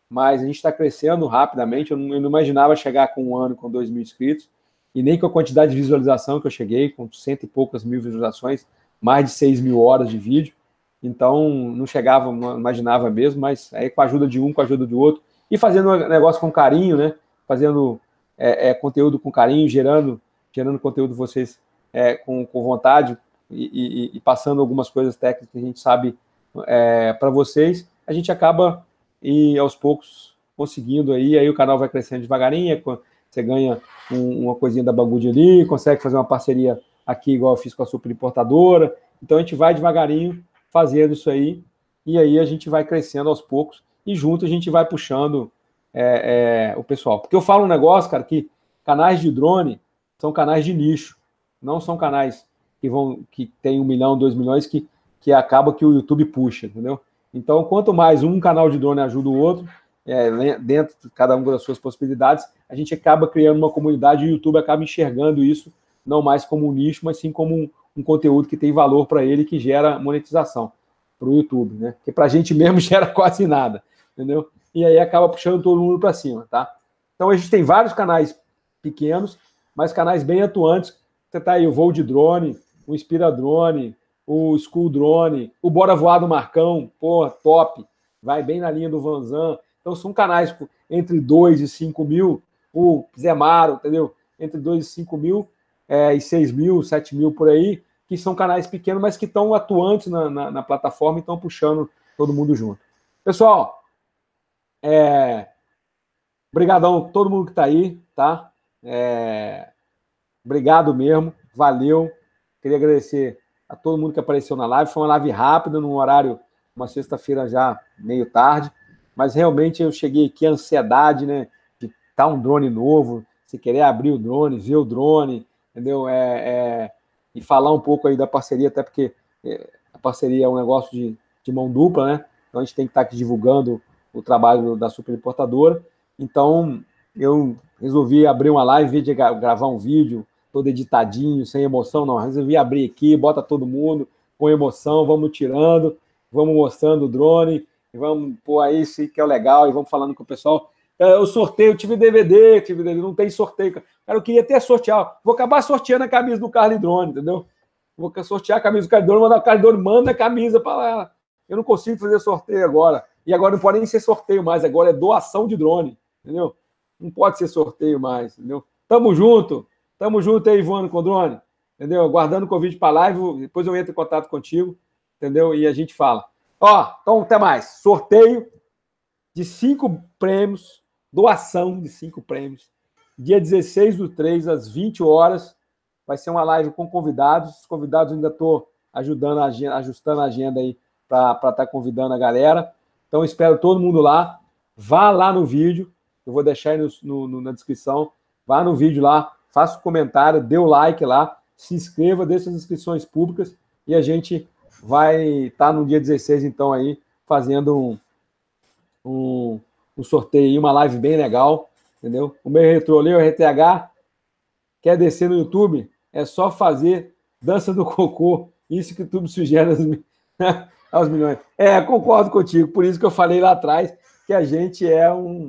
mas a gente está crescendo rapidamente. Eu não imaginava chegar com 1 ano com 2 mil inscritos, e nem com a quantidade de visualização que eu cheguei, com 100 e poucas mil visualizações, mais de 6 mil horas de vídeo. Então, não chegava, não imaginava mesmo, mas aí com a ajuda de um, com a ajuda do outro, e fazendo um negócio com carinho, né? Fazendo conteúdo com carinho, gerando conteúdo vocês com vontade e passando algumas coisas técnicas que a gente sabe para vocês, a gente acaba e aos poucos conseguindo aí o canal vai crescendo devagarinho, você ganha uma coisinha da Banggood ali, consegue fazer uma parceria aqui igual eu fiz com a Super Importadora, então a gente vai devagarinho fazendo isso aí, e aí a gente vai crescendo aos poucos, e junto a gente vai puxando o pessoal. Porque eu falo um negócio, cara, que canais de drone são canais de nicho, não são canais que tem 1 milhão, 2 milhões, que acaba que o YouTube puxa, entendeu? Então, quanto mais um canal de drone ajuda o outro, dentro de cada uma das suas possibilidades, a gente acaba criando uma comunidade e o YouTube acaba enxergando isso não mais como um nicho, mas sim como um conteúdo que tem valor para ele, que gera monetização para o YouTube, né? Porque para a gente mesmo gera quase nada, entendeu? E aí acaba puxando todo mundo para cima, tá? Então a gente tem vários canais pequenos, mas canais bem atuantes. Você tá aí o Voo de Drone, o Inspira Drone, o School Drone, o Bora Voar do Marcão, porra, top, vai bem na linha do Vanzan. Então são canais entre 2 e 5 mil, o Zé Maro, entendeu? Entre 2 e 5 mil, e 6 mil, 7 mil por aí, que são canais pequenos, mas que estão atuantes na plataforma e estão puxando todo mundo junto. Pessoal, obrigadão a todo mundo que está aí, tá? Obrigado mesmo, valeu. Queria agradecer a todo mundo que apareceu na live. Foi uma live rápida, num horário, uma sexta-feira já meio tarde, mas realmente eu cheguei aqui, a ansiedade, né? De estar um drone novo, você querer abrir o drone, ver o drone, entendeu? E falar um pouco aí da parceria, até porque a parceria é um negócio de mão dupla, né? Então a gente tem que estar aqui divulgando o trabalho da Super Importadora. Então eu resolvi abrir uma live, de gravar um vídeo todo editadinho, sem emoção, não. Resolvi abrir aqui, bota todo mundo, com emoção, vamos tirando, vamos mostrando o drone, vamos pôr aí isso que é legal, e vamos falando com o pessoal. Eu sorteio, tive DVD, não tem sorteio. Cara, eu queria até sortear. Vou acabar sorteando a camisa do Carly Drone, entendeu? Vou sortear a camisa do Carly Drone, mandar o Carly Drone, manda a camisa para lá. Eu não consigo fazer sorteio agora. E agora não pode nem ser sorteio mais, agora é doação de drone, entendeu? Não pode ser sorteio mais, entendeu? Tamo junto aí, voando com drone, entendeu? Aguardando o convite para live, depois eu entro em contato contigo, entendeu? E a gente fala. Então até mais. Sorteio de 5 prêmios, doação de 5 prêmios, dia 16/3, às 20 horas, vai ser uma live com convidados. Os convidados ainda estou ajustando a agenda aí para estar convidando a galera. Então espero todo mundo lá. Vá lá no vídeo, eu vou deixar aí na descrição. Vá no vídeo lá, faça um comentário, dê o like lá, se inscreva, deixe as inscrições públicas e a gente vai estar no dia 16, então, aí, fazendo um sorteio, uma live bem legal, entendeu? O meu retrolê, o RTH, quer descer no YouTube? É só fazer dança do cocô, isso que o YouTube sugere aos milhões. Concordo contigo, por isso que eu falei lá atrás que a gente é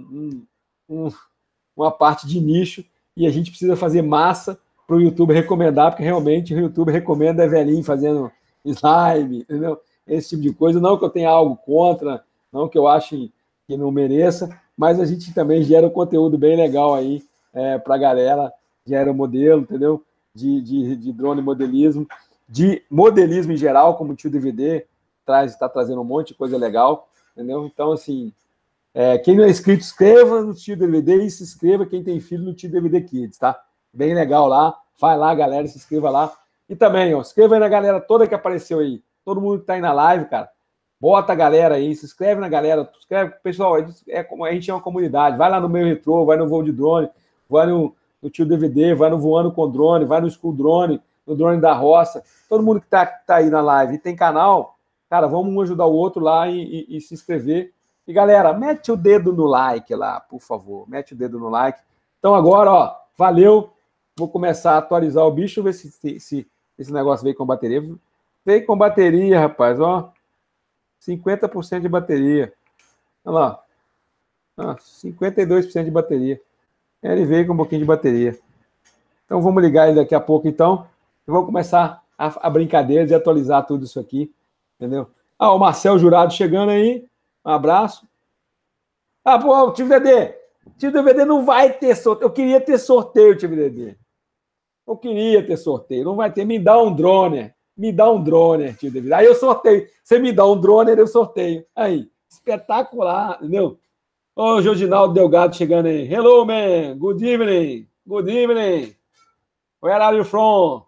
uma parte de nicho e a gente precisa fazer massa para o YouTube recomendar, porque realmente o YouTube recomenda velhinho fazendo slime, entendeu? Esse tipo de coisa. Não que eu tenha algo contra, não que eu ache que não mereça, mas a gente também gera um conteúdo bem legal aí para a galera, gera modelo, entendeu? De drone modelismo, de modelismo em geral, como o Tio DVD está trazendo um monte de coisa legal, entendeu? Então, assim, quem não é inscrito, inscreva no Tio DVD e se inscreva quem tem filho no Tio DVD Kids, tá? Bem legal lá. Vai lá, galera, se inscreva lá. E também, se inscreva aí na galera toda que apareceu aí. Todo mundo que tá aí na live, cara. Bota a galera aí, se inscreve na galera. Inscreve, pessoal, a gente é uma comunidade. Vai lá no meu retrô, vai no Voo de Drone, vai no Tio DVD, vai no Voando com Drone, vai no School Drone, no Drone da Roça. Todo mundo que tá aí na live e tem canal, cara, vamos um ajudar o outro lá e se inscrever. E, galera, mete o dedo no like lá, por favor. Mete o dedo no like. Então, agora, valeu. Vou começar a atualizar o bicho, ver se esse negócio veio com bateria. Veio com bateria, rapaz, 50% de bateria. Olha lá. 52% de bateria. Ele veio com um pouquinho de bateria. Então vamos ligar ele daqui a pouco, então. E vamos começar a brincadeira de atualizar tudo isso aqui. Entendeu? O Marcel Jurado chegando aí. Um abraço. Pô, Tio VD. Tio VD não vai ter sorteio. Eu queria ter sorteio, Tio VD. Eu queria ter sorteio. Não vai ter. Me dá um drone. Me dá um drone, Tio VD. Aí eu sorteio. Você me dá um drone, eu sorteio. Aí. Espetacular, entendeu? Ô, Jorginaldo Delgado chegando aí. Hello, man. Good evening. Good evening. Where are you from?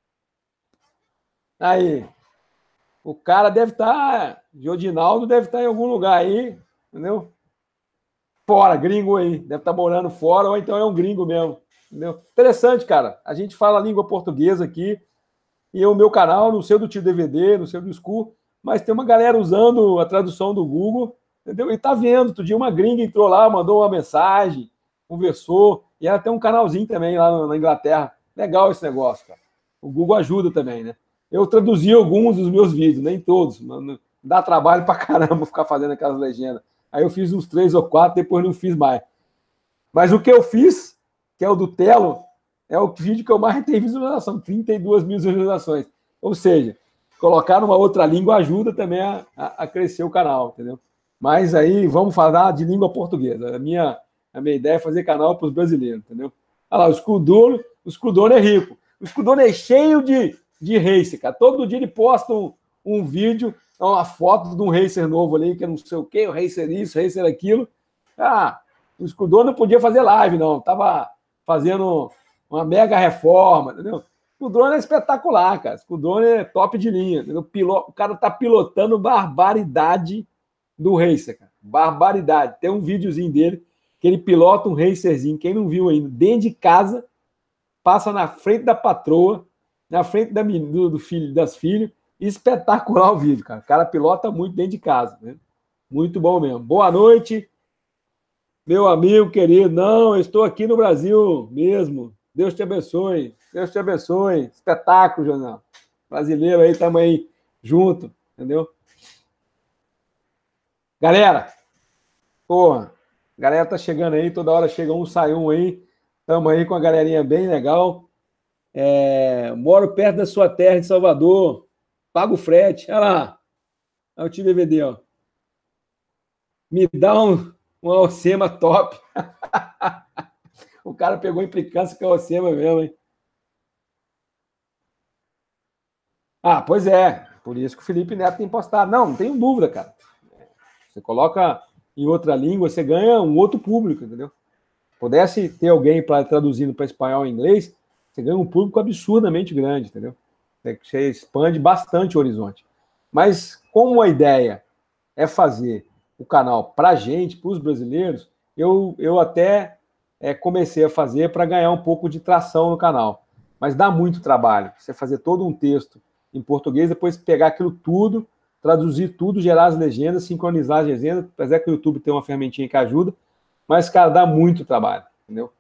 Aí. O cara deve estar... Jorginaldo deve estar em algum lugar aí, entendeu? Fora, gringo aí. Deve estar morando fora, ou então é um gringo mesmo. Entendeu? Interessante, cara. A gente fala a língua portuguesa aqui, e o meu canal, no seu do Tio DVD, no seu do School, mas tem uma galera usando a tradução do Google, entendeu? E tá vendo. Outro dia uma gringa entrou lá, mandou uma mensagem, conversou, e ela tem um canalzinho também lá na Inglaterra. Legal esse negócio, cara. O Google ajuda também, né? Eu traduzi alguns dos meus vídeos, nem todos. Mano, dá trabalho pra caramba ficar fazendo aquelas legendas. Aí eu fiz uns 3 ou 4, depois não fiz mais. Mas o que eu fiz, que é o do Telo, é o vídeo que eu mais tenho visualização, 32 mil visualizações. Ou seja, colocar numa outra língua ajuda também a crescer o canal, entendeu? Mas aí vamos falar de língua portuguesa. A minha ideia é fazer canal para os brasileiros, entendeu? Olha lá, o Scudone é rico. O Scudone é cheio de racer, cara. Todo dia ele posta um vídeo, uma foto de um racer novo ali, que é não sei o quê, o racer isso, o racer aquilo. O Scudone não podia fazer live, não. Tava fazendo uma mega reforma, entendeu? O drone é espetacular, cara. O drone é top de linha, entendeu? O cara tá pilotando barbaridade do racer, cara. Barbaridade. Tem um videozinho dele que ele pilota um racerzinho, quem não viu ainda, dentro de casa, passa na frente da patroa, na frente do filho, das filhas. Espetacular o vídeo, cara. O cara pilota muito dentro de casa, né? Muito bom mesmo. Boa noite, meu amigo querido. Não, eu estou aqui no Brasil mesmo. Deus te abençoe. Deus te abençoe. Espetáculo, Jornal. Brasileiro aí, estamos aí junto, entendeu? Galera, porra, a galera tá chegando aí, toda hora chega um, sai um aí. Estamos aí com a galerinha bem legal. Moro perto da sua terra, em Salvador. Pago frete. Olha lá. Olha o Tio DVD, ó. Me dá uma Alcema top. O cara pegou implicância com a Alcema mesmo, hein? Pois é. Por isso que o Felipe Neto tem postado. Não tenho dúvida, cara. Você coloca em outra língua, você ganha um outro público, entendeu? Pudesse ter alguém para traduzindo para espanhol e inglês, você ganha um público absurdamente grande, entendeu? Você expande bastante o horizonte. Mas como a ideia é fazer o canal para a gente, para os brasileiros, eu até comecei a fazer para ganhar um pouco de tração no canal. Mas dá muito trabalho. Você fazer todo um texto em português, depois pegar aquilo tudo, traduzir tudo, gerar as legendas, sincronizar as legendas, apesar que o YouTube tem uma ferramentinha que ajuda, mas, cara, dá muito trabalho, entendeu?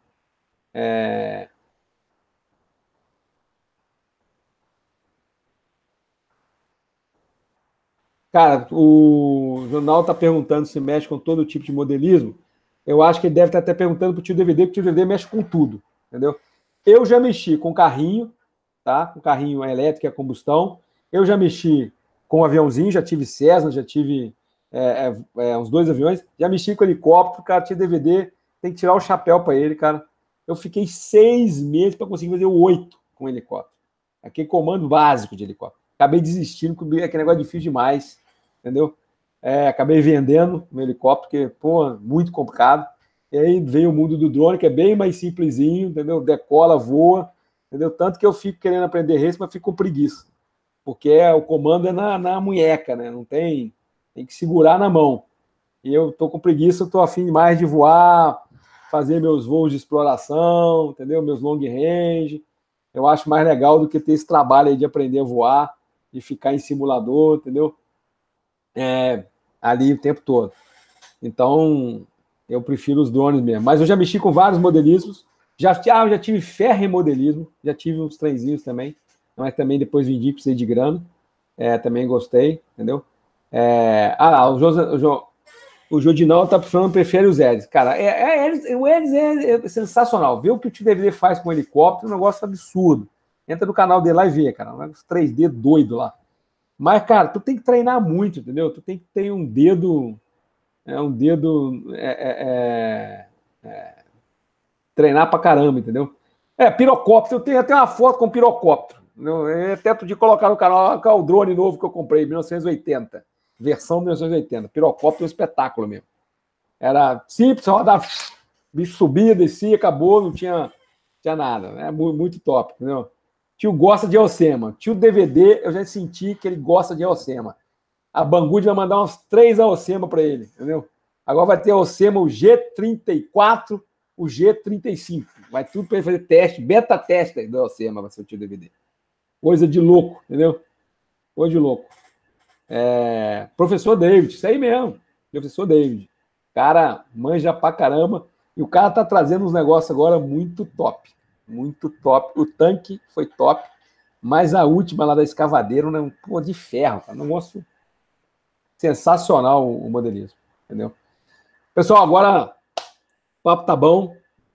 Cara, o jornal está perguntando se mexe com todo tipo de modelismo. Eu acho que ele deve estar até perguntando para o Tio DVD, porque o Tio DVD mexe com tudo, entendeu? Eu já mexi com carrinho, tá? Com carrinho elétrico e a combustão. Eu já mexi com aviãozinho, já tive Cessna, já tive uns 2 aviões. Já mexi com helicóptero, cara, Tio DVD, tem que tirar o chapéu para ele, cara. Eu fiquei 6 meses para conseguir fazer 8 com helicóptero. Aquele comando básico de helicóptero. Acabei desistindo, porque aquele negócio é difícil demais, entendeu? Acabei vendendo o helicóptero, porque, pô, muito complicado. E aí veio o mundo do drone, que é bem mais simplesinho, entendeu? Decola, voa, entendeu? Tanto que eu fico querendo aprender race, mas fico com preguiça. Porque o comando é na munheca, né? Não tem que segurar na mão. E eu tô com preguiça, eu tô afim mais de voar, fazer meus voos de exploração, entendeu? Meus long range. Eu acho mais legal do que ter esse trabalho aí de aprender a voar, de ficar em simulador, entendeu? Ali o tempo todo. Então, eu prefiro os drones mesmo. Mas eu já mexi com vários modelismos. Já tive ferro-modelismo, já tive uns trenzinhos também, mas também depois vendi para você de grana. Também gostei, entendeu? O Jodinal tá falando, prefere os Eds. Cara, o Eds é sensacional. Ver o que o Tio DVD faz com o helicóptero é um negócio absurdo. Entra no canal dele lá e vê, cara. Um negócio 3D doido lá. Mas, cara, tu tem que treinar muito, entendeu? Tu tem que ter um dedo... treinar pra caramba, entendeu? Pirocóptero. Eu tenho até uma foto com pirocóptero. Até outro dia colocar no canal o drone novo que eu comprei, 1980. Versão 1980. Pirocóptero é um espetáculo mesmo. Era simples, rodava, bicho subia, descia, acabou, não tinha nada. É muito top, entendeu? Tio gosta de Alcema. Tio DVD, eu já senti que ele gosta de Alcema. A Banggood vai mandar uns 3 Alcema para ele, entendeu? Agora vai ter Alcema o G34, o G35. Vai tudo para ele fazer teste, beta teste do Alcema, vai ser o Tio DVD. Coisa de louco, entendeu? Coisa de louco. Professor David, isso aí mesmo. Professor David. Cara, manja pra caramba. E o cara tá trazendo uns negócios agora muito top. Muito top. O tanque foi top. Mas a última lá da escavadeira, né? Pô, de ferro, cara. Um negócio sensacional o modelismo. Entendeu? Pessoal, agora o papo tá bom.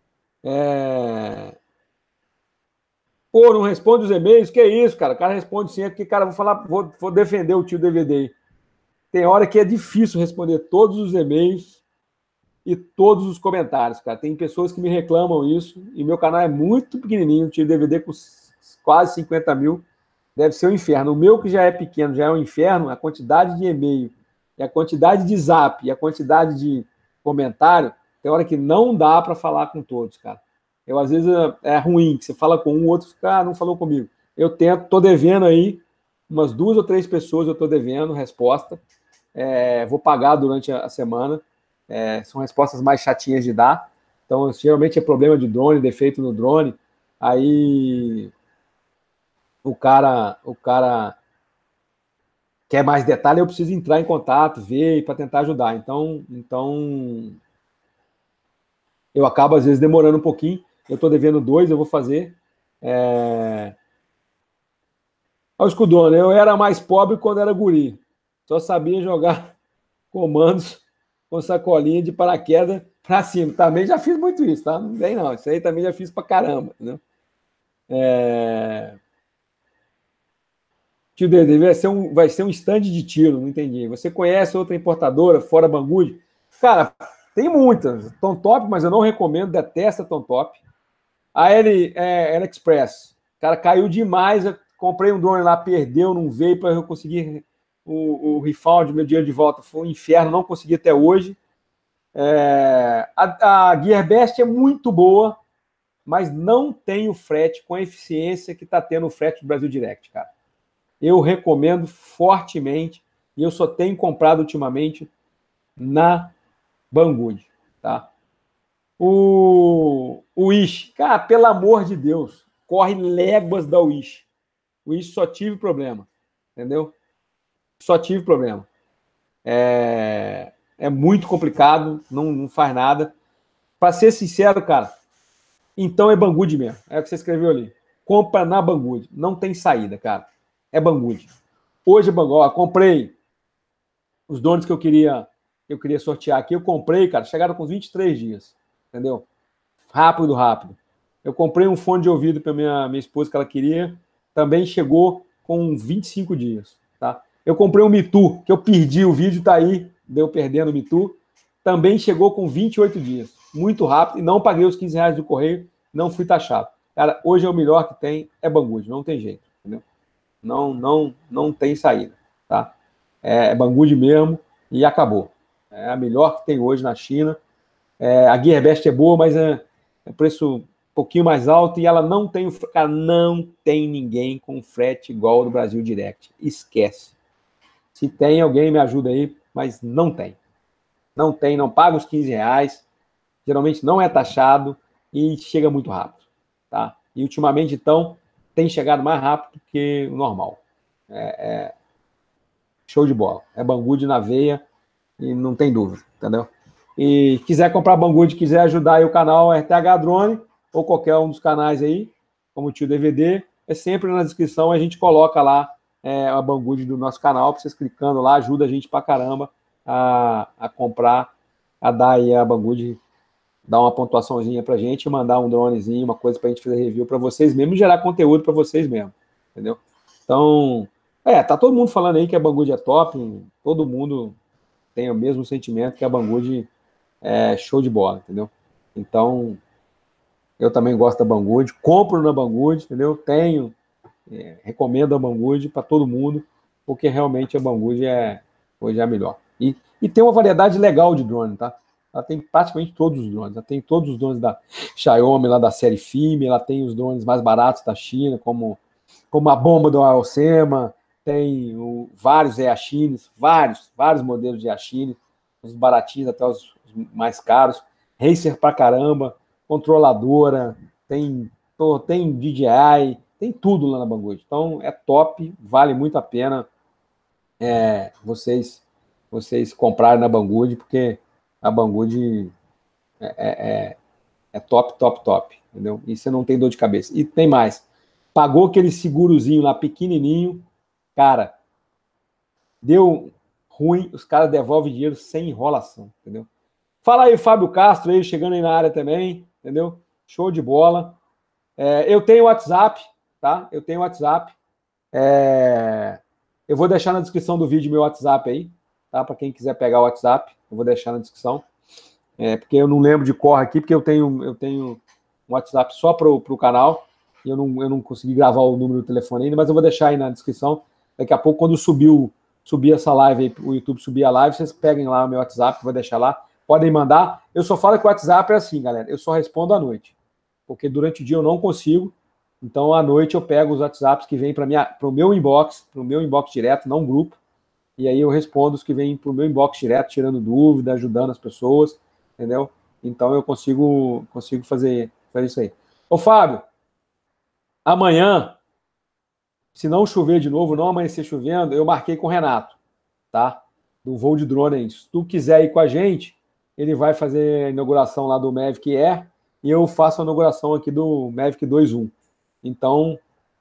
Pô, não responde os e-mails? Que isso, cara? O cara responde sim, porque, cara, vou defender o Tio DVD. Tem hora que é difícil responder todos os e-mails e todos os comentários, cara. Tem pessoas que me reclamam isso, e meu canal é muito pequenininho, o Tio DVD com quase 50 mil, deve ser um inferno. O meu, que já é pequeno, já é um inferno, a quantidade de e-mail, e a quantidade de zap, e a quantidade de comentário, tem hora que não dá para falar com todos, cara. Às vezes, é ruim, que você fala com um, o outro fica, não falou comigo. Eu tento, tô devendo aí, umas 2 ou 3 pessoas eu tô devendo resposta. Vou pagar durante a semana. São respostas mais chatinhas de dar. Então, geralmente é problema de drone, defeito no drone. Aí o cara quer mais detalhe, eu preciso entrar em contato, ver para tentar ajudar. Então eu acabo às vezes demorando um pouquinho. Eu estou devendo 2, eu vou fazer. Olha o Escudona, eu era mais pobre quando era guri. Só sabia jogar comandos com sacolinha de paraquedas para cima. Também já fiz muito isso, tá? Não vem não. Isso aí também já fiz pra caramba, né? Tio Dede, vai ser um stand de tiro, não entendi. Você conhece outra importadora fora Banggood? Cara, tem muitas. Tom Top, mas eu não recomendo, detesto a Tom Top. A AliExpress, cara, caiu demais. Eu comprei um drone lá, perdeu, não veio para eu conseguir o refund, meu dinheiro de volta. Foi um inferno, não consegui até hoje. A Gearbest é muito boa, mas não tem o frete com a eficiência que está tendo o frete do Brasil Direct, cara. Eu recomendo fortemente, e eu só tenho comprado ultimamente na Banggood, tá? O Wish, cara, pelo amor de Deus, corre léguas da Wish. O Wish só tive problema, entendeu? Só tive problema. É muito complicado, não faz nada. Para ser sincero, cara, então é Banggood mesmo. É o que você escreveu ali. Compra na Banggood. Não tem saída, cara. É Banggood. Hoje, Banggood, comprei os drones que eu queria sortear aqui. Eu comprei, cara, chegaram com 23 dias. Entendeu? Rápido. Eu comprei um fone de ouvido para minha esposa que ela queria. Também chegou com 25 dias, tá? Eu comprei um Mitu, que eu perdi, o vídeo tá aí, deu perdendo o Mitu. Também chegou com 28 dias. Muito rápido, e não paguei os 15 reais do correio, não fui taxado. Cara, hoje é o melhor que tem, é Banggood, não tem jeito, entendeu? Não tem saída, tá? É Banggood mesmo e acabou. É a melhor que tem hoje na China. A Gearbest é boa, mas é preço um pouquinho mais alto e ela não tem, cara, não tem ninguém com frete igual ao do Brasil Direct. Esquece. Se tem, alguém me ajuda aí, mas não tem. Não tem, não paga os 15 reais, geralmente não é taxado e chega muito rápido, tá? E ultimamente, então, tem chegado mais rápido que o normal. Show de bola. É Banggood na veia e não tem dúvida, entendeu? E quiser comprar Banggood, quiser ajudar aí o canal RTH Drone ou qualquer um dos canais aí, como o Tio DVD, é sempre na descrição, a gente coloca lá a Banggood do nosso canal, pra vocês clicando lá, ajuda a gente pra caramba a comprar, a dar aí a Banggood, dar uma pontuaçãozinha pra gente, mandar um dronezinho, uma coisa pra gente fazer review para vocês mesmo e gerar conteúdo para vocês mesmo, entendeu? Então, tá todo mundo falando aí que a Banggood é top, todo mundo tem o mesmo sentimento que a Banggood é show de bola, entendeu? Então, eu também gosto da Banggood, compro na Banggood, entendeu? Recomendo a Banggood para todo mundo, porque realmente a Banggood hoje é a melhor. E tem uma variedade legal de drone, tá? Ela tem praticamente todos os drones. Ela tem todos os drones da Xiaomi, lá da série FIME, ela tem os drones mais baratos da China, como a bomba do Alcema, tem vários Eachines, vários modelos de Eachine, os baratinhos até os mais caros, racer pra caramba, controladora, tem DJI, tem tudo lá na Banggood. Então é top, vale muito a pena vocês comprarem na Banggood, porque a Banggood é top, top, top, entendeu? E você não tem dor de cabeça. E tem mais. Pagou aquele segurozinho lá pequenininho, cara, deu ruim, os caras devolvem dinheiro sem enrolação, entendeu? Fala aí, Fábio Castro, aí, chegando aí na área também, entendeu? Show de bola. Eu tenho WhatsApp, tá? Eu tenho WhatsApp. Eu vou deixar na descrição do vídeo meu WhatsApp aí, tá? Para quem quiser pegar o WhatsApp, eu vou deixar na descrição. Porque eu não lembro de cor aqui, porque eu tenho um WhatsApp só para o canal, e eu não consegui gravar o número do telefone ainda, mas eu vou deixar aí na descrição. Daqui a pouco, quando subir essa live aí, o YouTube subir a live, vocês peguem lá o meu WhatsApp, vou deixar lá, podem mandar. Eu só falo que o WhatsApp é assim, galera, eu só respondo à noite, porque durante o dia eu não consigo, então à noite eu pego os WhatsApps que vêm para o meu inbox direto, não grupo, e aí eu respondo os que vêm para o meu inbox direto, tirando dúvida, ajudando as pessoas, entendeu? Então eu consigo fazer isso aí. Ô, Fábio, amanhã, se não chover de novo, não amanhecer chovendo, eu marquei com o Renato, tá? Do voo de drone aí. Se tu quiser ir com a gente, ele vai fazer a inauguração lá do Mavic Air e eu faço a inauguração aqui do Mavic 2.1. Então,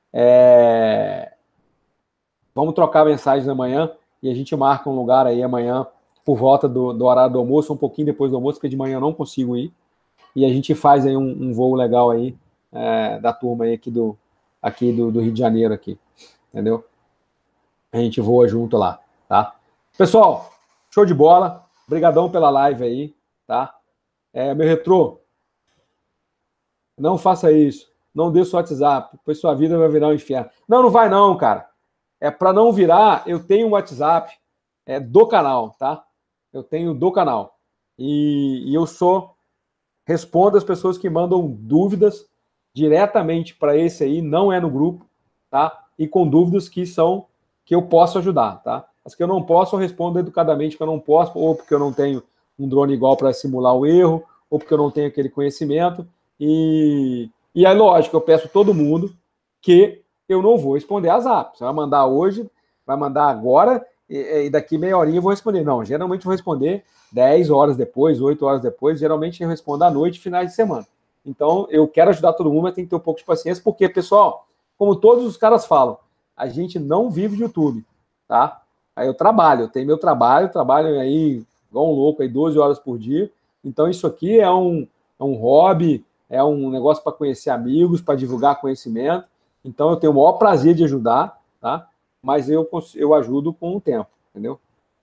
vamos trocar mensagens amanhã e a gente marca um lugar aí amanhã por volta do horário do almoço, um pouquinho depois do almoço, porque de manhã eu não consigo ir. E a gente faz aí um voo legal aí da turma aí aqui do Rio de Janeiro aqui, entendeu? A gente voa junto lá, tá? Pessoal, show de bola. Obrigadão pela live aí, tá? Meu retrô, não faça isso. Não dê seu WhatsApp, pois sua vida vai virar um inferno. Não vai não, cara. Para não virar, eu tenho um WhatsApp do canal, tá? Eu tenho do canal. E eu respondo as pessoas que mandam dúvidas diretamente para esse aí, não é no grupo, tá? E com dúvidas que eu posso ajudar, tá? As que eu não posso, eu respondo educadamente que eu não posso, ou porque eu não tenho um drone igual para simular o erro, ou porque eu não tenho aquele conhecimento. E aí, lógico, eu peço a todo mundo que eu não vou responder a zap. Você vai mandar hoje, vai mandar agora, e daqui meia horinha eu vou responder. Não, geralmente eu vou responder 10 horas depois, 8 horas depois, geralmente eu respondo à noite, finais de semana. Então, eu quero ajudar todo mundo, mas tem que ter um pouco de paciência, porque, pessoal, como todos os caras falam, a gente não vive de YouTube, tá? Aí eu tenho meu trabalho aí igual um louco, aí 12 horas por dia. Então, isso aqui é um hobby, é um negócio para conhecer amigos, para divulgar conhecimento. Então, eu tenho o maior prazer de ajudar, tá? Mas eu ajudo com o tempo, entendeu?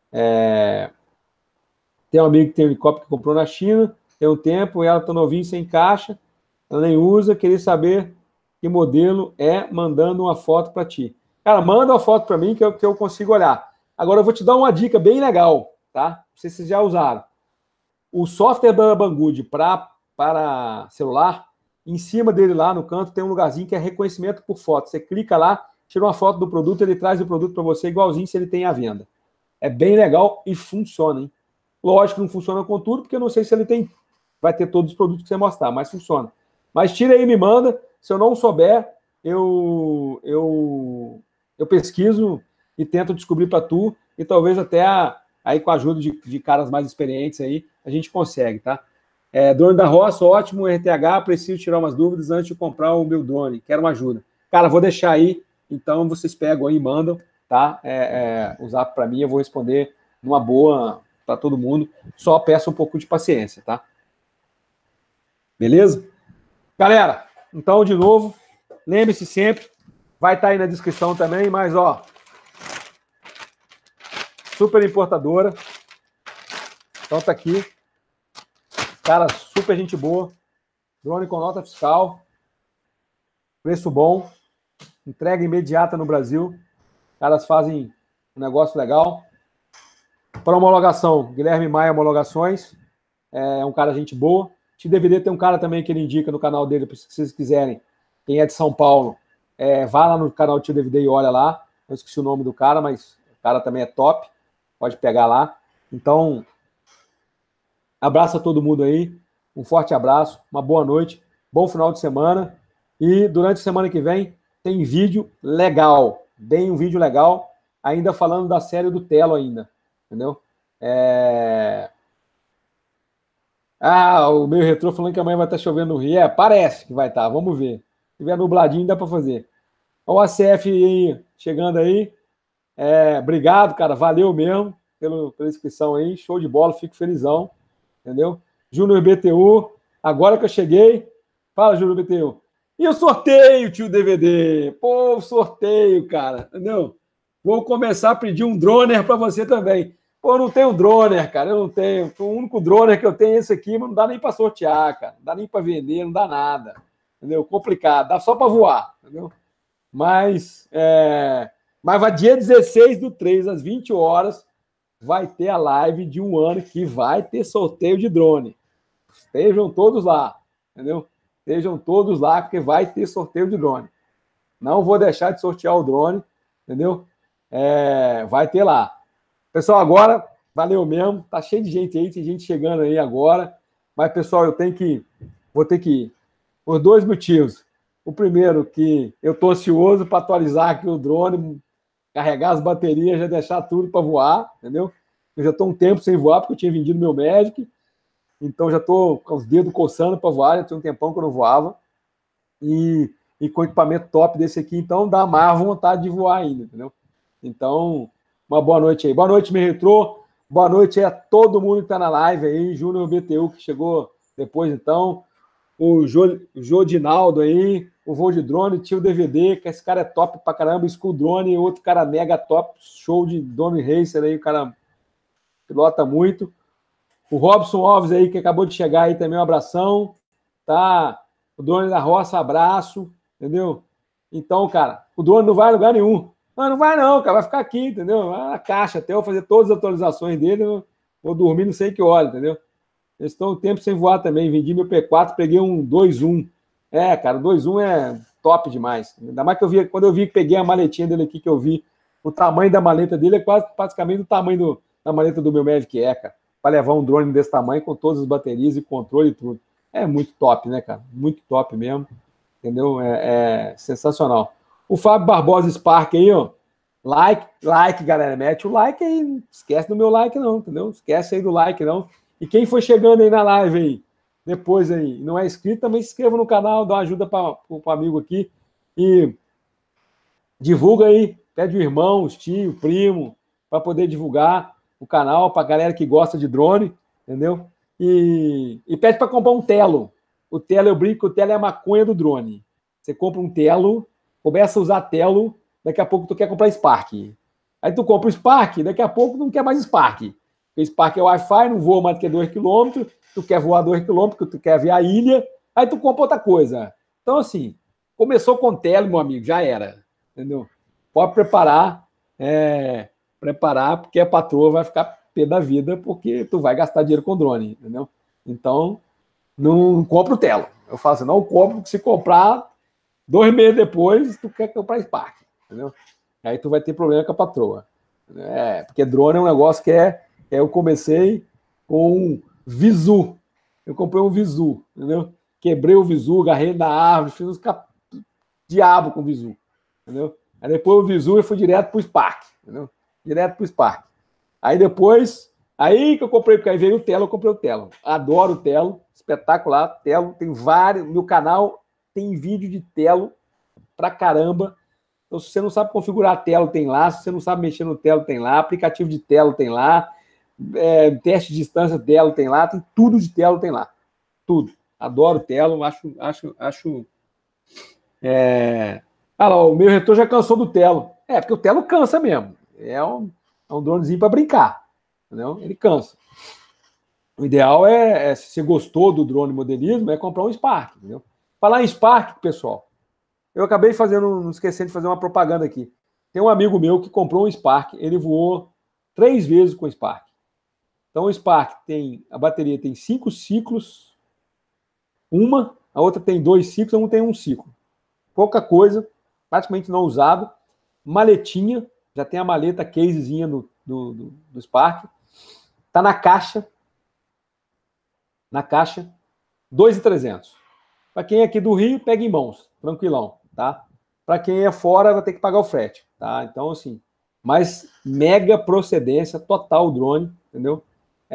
Tem um amigo que tem um helicóptero que comprou na China, tem um tempo, ela tá novinha, sem caixa, ela nem usa, queria saber que modelo mandando uma foto para ti. Cara, manda uma foto para mim que eu consigo olhar. Agora eu vou te dar uma dica bem legal, tá? Não sei se vocês já usaram. O software da Banggood para celular, em cima dele lá no canto tem um lugarzinho que é reconhecimento por foto. Você clica lá, tira uma foto do produto, ele traz o produto para você igualzinho se ele tem à venda. É bem legal e funciona, hein? Lógico que não funciona com tudo, porque eu não sei se ele vai ter todos os produtos que você mostrar, mas funciona. Mas tira aí e me manda. Se eu não souber, eu pesquiso e tento descobrir para tu, e talvez até aí com a ajuda de caras mais experientes aí, a gente consegue, tá? Drone da roça, ótimo, RTH, preciso tirar umas dúvidas antes de comprar o meu drone, quero uma ajuda. Cara, vou deixar aí, então vocês pegam aí e mandam, tá? O zap para mim, eu vou responder numa boa, para todo mundo. Só peço um pouco de paciência, tá? Beleza? Galera, então, de novo, lembre-se sempre, vai estar aí na descrição também, mas, ó, super importadora. Então tá aqui. Cara, super gente boa. Drone com nota fiscal. Preço bom. Entrega imediata no Brasil. Caras fazem um negócio legal. Para homologação, Guilherme Maia Homologações. É um cara gente boa. TDVD tem um cara também que ele indica no canal dele, se vocês quiserem. Quem é de São Paulo, vá lá no canal do TDVD e olha lá. Eu esqueci o nome do cara, mas o cara também é top. Pode pegar lá. Então, abraço a todo mundo aí. Um forte abraço, uma boa noite, bom final de semana. E durante a semana que vem tem vídeo legal. Bem um vídeo legal, ainda falando da série do Telo ainda. Entendeu? O meio retrô falando que amanhã vai estar chovendo no Rio. Parece que vai estar, vamos ver. Se tiver nubladinho, dá para fazer. O ACF aí, chegando aí. Obrigado, cara. Valeu mesmo pela inscrição aí. Show de bola, fico felizão. Entendeu? Júnior BTU, agora que eu cheguei. Fala, Júnior BTU. E o sorteio, tio DVD? Pô, sorteio, cara. Entendeu? Vou começar a pedir um droner para você também. Pô, eu não tenho droner, cara. Eu não tenho. O único droner que eu tenho é esse aqui, mas não dá nem para sortear, cara. Não dá nem para vender, não dá nada. Entendeu? Complicado. Dá só para voar. Entendeu? Mas vai dia 16/3, às 20 horas, vai ter a live de um ano que vai ter sorteio de drone. Estejam todos lá, entendeu? Estejam todos lá, porque vai ter sorteio de drone. Não vou deixar de sortear o drone, entendeu? Vai ter lá. Pessoal, agora, valeu mesmo. Tá cheio de gente aí, tem gente chegando aí agora. Mas, pessoal, vou ter que ir. Por 2 motivos. O primeiro, que eu tô ansioso para atualizar aqui o drone, carregar as baterias, já deixar tudo para voar, entendeu? Eu já estou um tempo sem voar, porque eu tinha vendido meu Mavic, então já estou com os dedos coçando para voar, já tinha um tempão que eu não voava, e com equipamento top desse aqui, então dá mais vontade de voar ainda, entendeu? Então, uma boa noite aí. Boa noite, meu retrô, boa noite aí a todo mundo que está na live aí, Júnior BTU, que chegou depois, então, o Jodinaldo aí, o Voo de Drone, tio DVD, que esse cara é top pra caramba, School Drone, outro cara mega top, show de Drone Racer aí, o cara pilota muito. O Robson Alves aí, que acabou de chegar aí também, um abração, tá? O Drone da Roça, abraço, entendeu? Então, cara, o drone não vai a lugar nenhum. Não vai não, cara, vai ficar aqui, entendeu? Vai na caixa, até eu fazer todas as atualizações dele, eu vou dormir não sei que hora, entendeu? Eu estou um tempo sem voar também, vendi meu P4, peguei um 2.1. Cara, o 2.1 é top demais. Ainda mais que quando eu vi que peguei a maletinha dele aqui, que eu vi o tamanho da maleta dele, é quase praticamente o tamanho da maleta do meu Mavic Air, cara. Para levar um drone desse tamanho, com todas as baterias e controle e tudo. É muito top, né, cara? Muito top mesmo. Entendeu? É sensacional. O Fábio Barbosa Spark aí, ó. Like, galera. Mete o like aí. Não esquece do meu like, não, entendeu? Esquece aí do like, não. E quem foi chegando aí na live aí, depois aí, não é inscrito, também se inscreva no canal, dá uma ajuda para o amigo aqui. E divulga aí. Pede o irmão, os tio, primo, para poder divulgar o canal para a galera que gosta de drone, entendeu? E pede para comprar um Telo. O Telo, eu brinco que o Telo é a maconha do drone. Você compra um Telo, começa a usar Telo, daqui a pouco tu quer comprar Spark. Aí tu compra o Spark, daqui a pouco não quer mais Spark. Porque Spark é Wi-Fi, não voa mais do que 2 km, tu quer voar 2 km, tu quer ver a ilha, aí tu compra outra coisa. Então, assim, começou com Telo, meu amigo, já era. Entendeu? Pode preparar, porque a patroa vai ficar pé da vida, porque tu vai gastar dinheiro com drone, entendeu? Então, não compra o Telo. Eu falo assim, não compro, porque se comprar, 2 meses depois, tu quer comprar Spark, entendeu? Aí tu vai ter problema com a patroa. Porque drone é um negócio que eu comecei com um Visu. Eu comprei um Visu, entendeu? Quebrei o Visu, agarrei na árvore, fiz uns diabo com o Visu, entendeu? Aí depois o Visu eu fui direto pro Spark, entendeu? Direto pro Spark. Aí depois, aí que eu comprei, porque aí veio o Telo, eu comprei o Telo. Adoro o Telo, espetacular. Telo, tem vários, no meu canal tem vídeo de Telo pra caramba. Então, se você não sabe configurar Telo, tem lá. Se você não sabe mexer no Telo, tem lá. Aplicativo de Telo, tem lá. teste de distância, Tello tem lá, tem tudo de Tello tem lá. Tudo. Adoro Tello, acho. Ah lá, o meu retor já cansou do Tello. Porque o Tello cansa mesmo. É um dronezinho para brincar. Entendeu? Ele cansa. O ideal se você gostou do drone modelismo, é comprar um Spark. Entendeu? Falar em Spark, pessoal, eu acabei não esquecendo de fazer uma propaganda aqui. Tem um amigo meu que comprou um Spark, ele voou 3 vezes com o Spark. Então o Spark a bateria tem 5 ciclos, a outra tem 2 ciclos, uma tem 1 ciclo. Pouca coisa, praticamente não usado. Maletinha, já tem a maleta casezinha do Spark. Tá na caixa. 2.300. Para quem é aqui do Rio, pega em mãos, tranquilão, tá? Para quem é fora, vai ter que pagar o frete, tá? Então, assim, mas mega procedência total o drone, entendeu?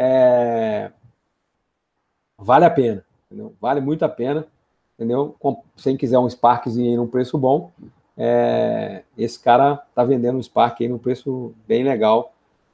Vale a pena, entendeu? Vale muito a pena, entendeu? Se quem quiser um Sparkzinho aí num preço bom, esse cara tá vendendo um Spark aí num preço bem legal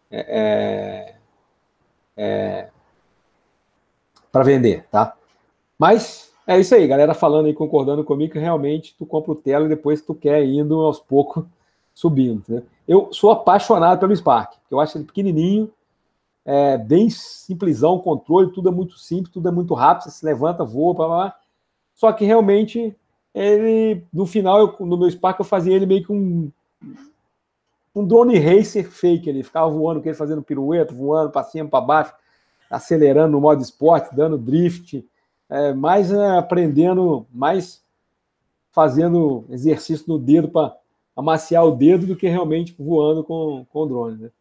para vender, tá? Mas é isso aí, galera falando aí, concordando comigo, que realmente tu compra o Tello e depois tu quer indo aos poucos subindo, entendeu? Eu sou apaixonado pelo Spark, porque eu acho ele pequenininho, bem simplesão, controle, tudo é muito simples, tudo é muito rápido, você se levanta, voa, blá, blá, blá. Só que realmente, ele, no final, no meu Spark, eu fazia ele meio que um drone racer fake, ele ficava voando, com ele fazendo pirueta, voando para cima, para baixo, acelerando no modo esporte, dando drift, mais aprendendo, mais fazendo exercício no dedo para amaciar o dedo do que realmente voando com o drone, né?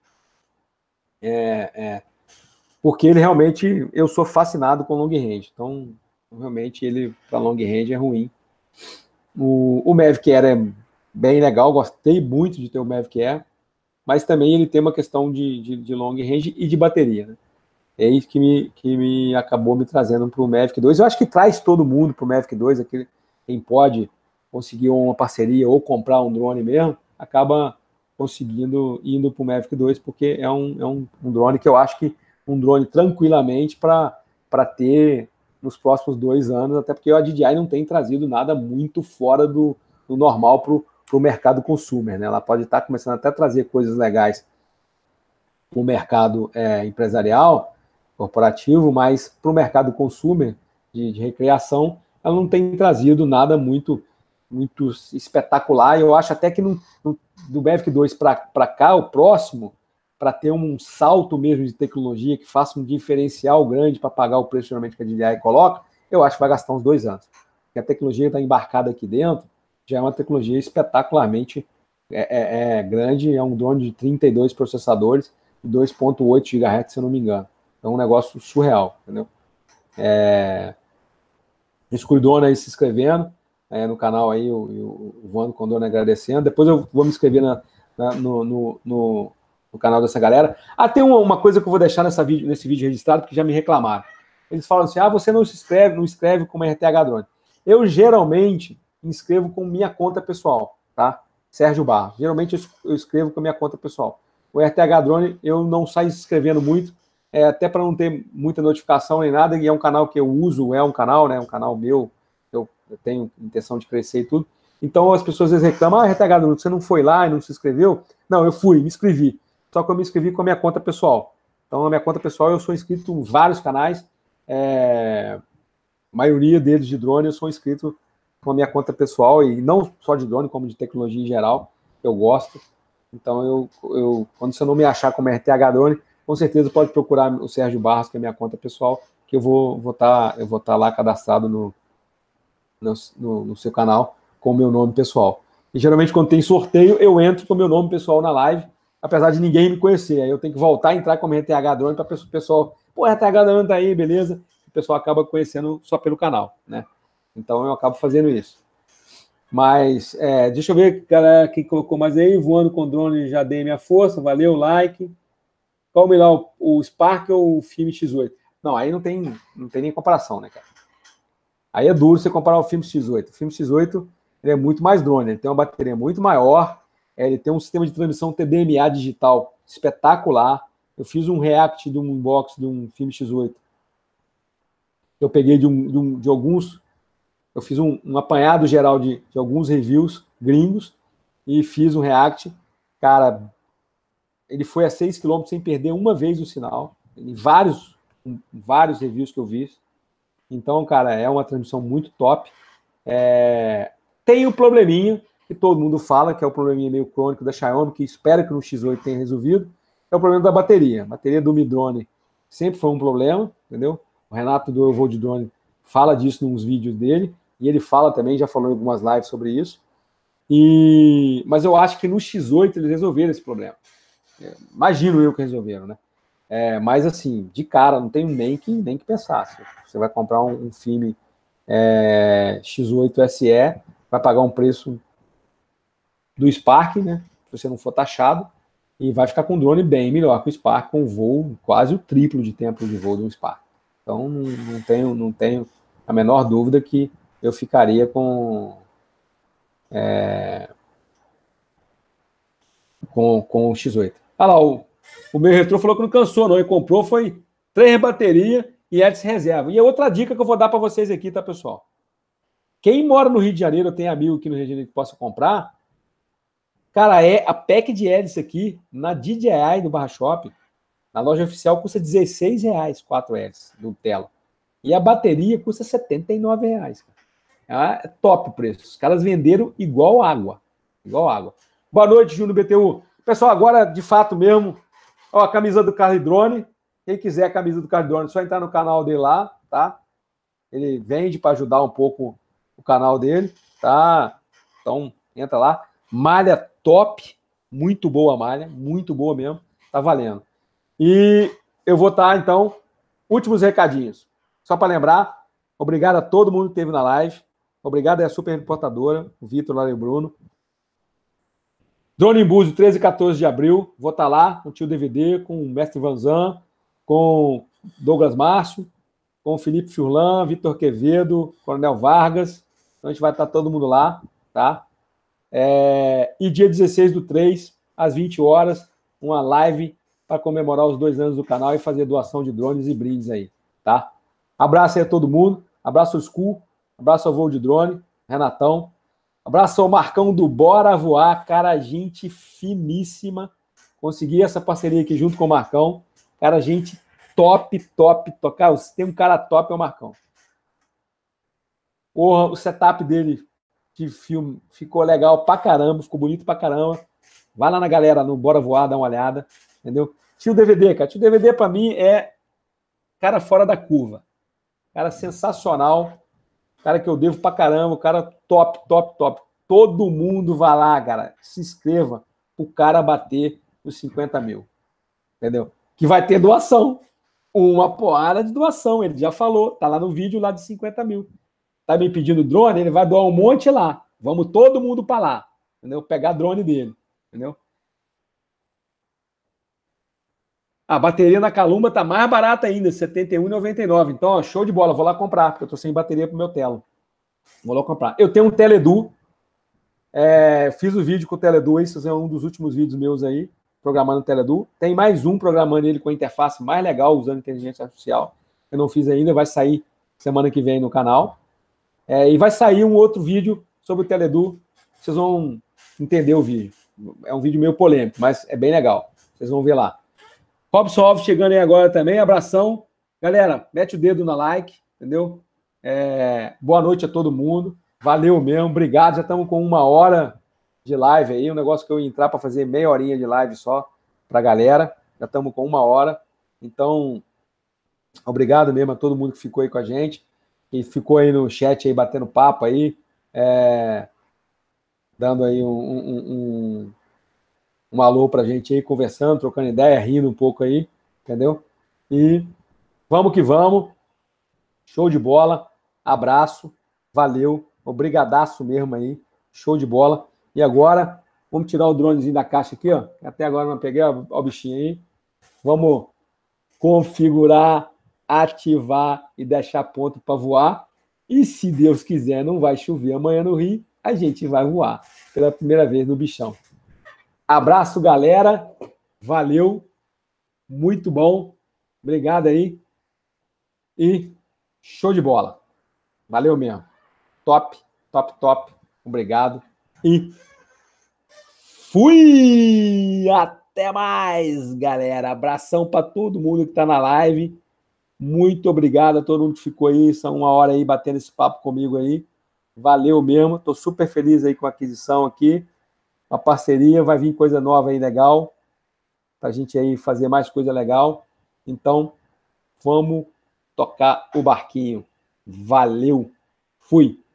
Porque ele realmente, eu sou fascinado com long range, então realmente ele para long range é ruim. O Mavic Air é bem legal, gostei muito de ter o Mavic Air, mas também ele tem uma questão de long range e de bateria, né? É isso que me acabou me trazendo para o Mavic 2. Eu acho que traz todo mundo para o Mavic 2, quem pode conseguir uma parceria ou comprar um drone mesmo, acaba conseguindo indo para o Mavic 2, porque é um drone que eu acho que um drone tranquilamente para ter nos próximos 2 anos, até porque a DJI não tem trazido nada muito fora do normal para o mercado consumer, né? Ela pode estar começando até a trazer coisas legais para o mercado empresarial, corporativo, mas para o mercado consumer, de recreação, ela não tem trazido nada muito espetacular. Eu acho até que do Mavic 2 para cá, o próximo, para ter um salto mesmo de tecnologia que faça um diferencial grande para pagar o preço geralmente que a DJI coloca, eu acho que vai gastar uns 2 anos. Porque a tecnologia está embarcada aqui dentro, já é uma tecnologia espetacularmente grande, é um drone de 32 processadores e 2.8 GHz, se eu não me engano. É um negócio surreal, entendeu? Escuridona aí se inscrevendo no canal aí, o Vando Condona agradecendo. Depois eu vou me inscrever no canal dessa galera. Tem uma coisa que eu vou deixar nesse vídeo registrado, porque já me reclamaram. Eles falam assim, você não escreve como RTH Drone. Eu geralmente inscrevo com minha conta pessoal, tá? Sérgio Barros. Geralmente eu escrevo com minha conta pessoal. O RTH Drone eu não saio escrevendo muito, até para não ter muita notificação nem nada, e é um canal que eu uso, é um canal meu, eu tenho intenção de crescer e tudo. Então as pessoas às vezes reclamam, RTH Drone, você não foi lá e não se inscreveu? Não, eu fui, me inscrevi. Só que eu me inscrevi com a minha conta pessoal. Então, na minha conta pessoal, eu sou inscrito em vários canais, a maioria deles de drone, eu sou inscrito com a minha conta pessoal, e não só de drone, como de tecnologia em geral, eu gosto. Então, quando você não me achar como RTH Drone, com certeza pode procurar o Sérgio Barros, que é a minha conta pessoal, que eu vou tá lá cadastrado no seu canal com o meu nome pessoal. E geralmente quando tem sorteio, eu entro com o meu nome pessoal na live, apesar de ninguém me conhecer. Aí eu tenho que voltar a entrar como RTH Drone para o pessoal, RTH Drone tá aí, beleza? O pessoal acaba conhecendo só pelo canal, né? Então eu acabo fazendo isso. Mas, deixa eu ver, galera, quem colocou mais aí, voando com drone, já dei minha força, valeu, like. Qual o melhor, o Spark ou o Film X8? Não, aí não tem nem comparação, né, cara? Aí é duro você comparar o Film X8. O Film X8, ele é muito mais drone, ele tem uma bateria muito maior, ele tem um sistema de transmissão TDMA digital espetacular, Eu fiz um react de um unboxing de um filme X8. Eu peguei de alguns... Eu fiz um apanhado geral de alguns reviews gringos e fiz um react. Cara, ele foi a 6 km sem perder uma vez o sinal. Em vários reviews que eu vi. Então, cara, é uma transmissão muito top. Tem um probleminha que todo mundo fala, que é o probleminha meio crônico da Xiaomi, que espero que no X8 tenha resolvido, é o problema da bateria. A bateria do Mi Drone sempre foi um problema, entendeu? O Renato do Eu Vou de Drone fala disso nos vídeos dele, e ele fala também, já falou em algumas lives sobre isso. Mas eu acho que no X8 eles resolveram esse problema. Imagino eu que resolveram, né? Mas assim, de cara, não tenho nem que pensar. Se você vai comprar um filme X8 SE, vai pagar um preço do Spark, né? Se você não for taxado, e vai ficar com um drone bem melhor que o Spark, com voo quase o triplo de tempo de voo do Spark. Então, não tenho a menor dúvida que eu ficaria com o X8. Olha lá, o meu retrô falou que não cansou, não. Ele comprou, foi 3 baterias e hélice reserva. E é outra dica que eu vou dar para vocês aqui, tá, pessoal? Quem mora no Rio de Janeiro, tem amigo aqui no Rio de Janeiro que possa comprar, cara, a pack de hélice aqui, na DJI do Barra Shopping, na loja oficial, custa R$16, 4 hélices do Tela. E a bateria custa R$79. É top o preço. Os caras venderam igual água. Igual água. Boa noite, Júnior BTU. Pessoal, agora, de fato mesmo, ó, a camisa do Carly Drone. Quem quiser a camisa do Carly Drone, é só entrar no canal dele lá, tá? Ele vende para ajudar um pouco o canal dele, tá? Então, entra lá. Malha top. Muito boa a malha. Muito boa mesmo. Tá valendo. E eu vou estar, então, últimos recadinhos. Só para lembrar, obrigado a todo mundo que esteve na live. Obrigado à Super Importadora, o Vitor, lá e o Bruno. Drone em Búzios, 13 e 14 de abril. Vou estar lá com o Tio DVD, com o Mestre Vanzan, com Douglas Márcio, com o Felipe Furlan, Vitor Quevedo, Coronel Vargas. Então a gente vai estar todo mundo lá, tá? E dia 16/3, às 20 horas, uma live para comemorar os 2 anos do canal e fazer doação de drones e brindes aí, tá? Abraço aí a todo mundo. Abraço ao School. Abraço ao Voo de Drone, Renatão. Abraço ao Marcão do Bora Voar, cara, gente finíssima. Consegui essa parceria aqui junto com o Marcão. Cara, gente top. Cara, se tem um cara top, é o Marcão. Porra, o setup dele de filme ficou legal pra caramba, ficou bonito pra caramba. Vai lá na galera, no Bora Voar, dá uma olhada, entendeu? Tio DVD, cara. Tio DVD pra mim é cara fora da curva. Cara sensacional. Cara que eu devo pra caramba, cara top. Todo mundo vai lá, cara, se inscreva pro cara bater os 50 mil, entendeu? Que vai ter doação, uma porrada de doação, ele já falou, tá lá no vídeo lá de 50 mil. Tá me pedindo drone, ele vai doar um monte lá, vamos todo mundo pra lá, entendeu? Pegar drone dele, entendeu? A bateria na Calumba tá mais barata ainda, R$ 71,99. Então, ó, show de bola, vou lá comprar, porque eu tô sem bateria pro meu Telo. Vou lá comprar. Eu tenho um Teledu, fiz o vídeo com o Teledu, esse é um dos últimos vídeos meus aí, programando o Teledu. Tem mais um programando ele com a interface mais legal, usando inteligência artificial. Eu não fiz ainda, vai sair semana que vem no canal. E vai sair um outro vídeo sobre o Teledu, vocês vão entender o vídeo. É um vídeo meio polêmico, mas é bem legal. Vocês vão ver lá. Robson Alves chegando aí agora também, abração. Galera, mete o dedo na like, entendeu? Boa noite a todo mundo. Valeu mesmo, obrigado. Já estamos com 1 hora de live aí, um negócio que eu ia entrar para fazer meia horinha de live só para a galera. Já estamos com 1 hora. Então, obrigado mesmo a todo mundo que ficou aí com a gente e ficou aí no chat aí batendo papo aí, dando aí um alô pra gente aí, conversando, trocando ideia, rindo um pouco aí, entendeu? E vamos que vamos. Show de bola. Abraço. Valeu. Obrigadaço mesmo aí. Show de bola. E agora, vamos tirar o dronezinho da caixa aqui, ó. Até agora não peguei, ó, o bichinho aí. Vamos configurar, ativar e deixar ponto para voar. E se Deus quiser, não vai chover amanhã no Rio, a gente vai voar pela primeira vez no bichão. Abraço, galera. Valeu. Muito bom. Obrigado aí. E show de bola. Valeu mesmo. Top, top, top. Obrigado. E fui! Até mais, galera. Abração para todo mundo que está na live. Muito obrigado a todo mundo que ficou aí. São uma hora aí batendo esse papo comigo aí. Valeu mesmo. Estou super feliz aí com a aquisição aqui. A parceria, vai vir coisa nova aí legal. Para a gente aí fazer mais coisa legal. Então, vamos tocar o barquinho. Valeu. Fui.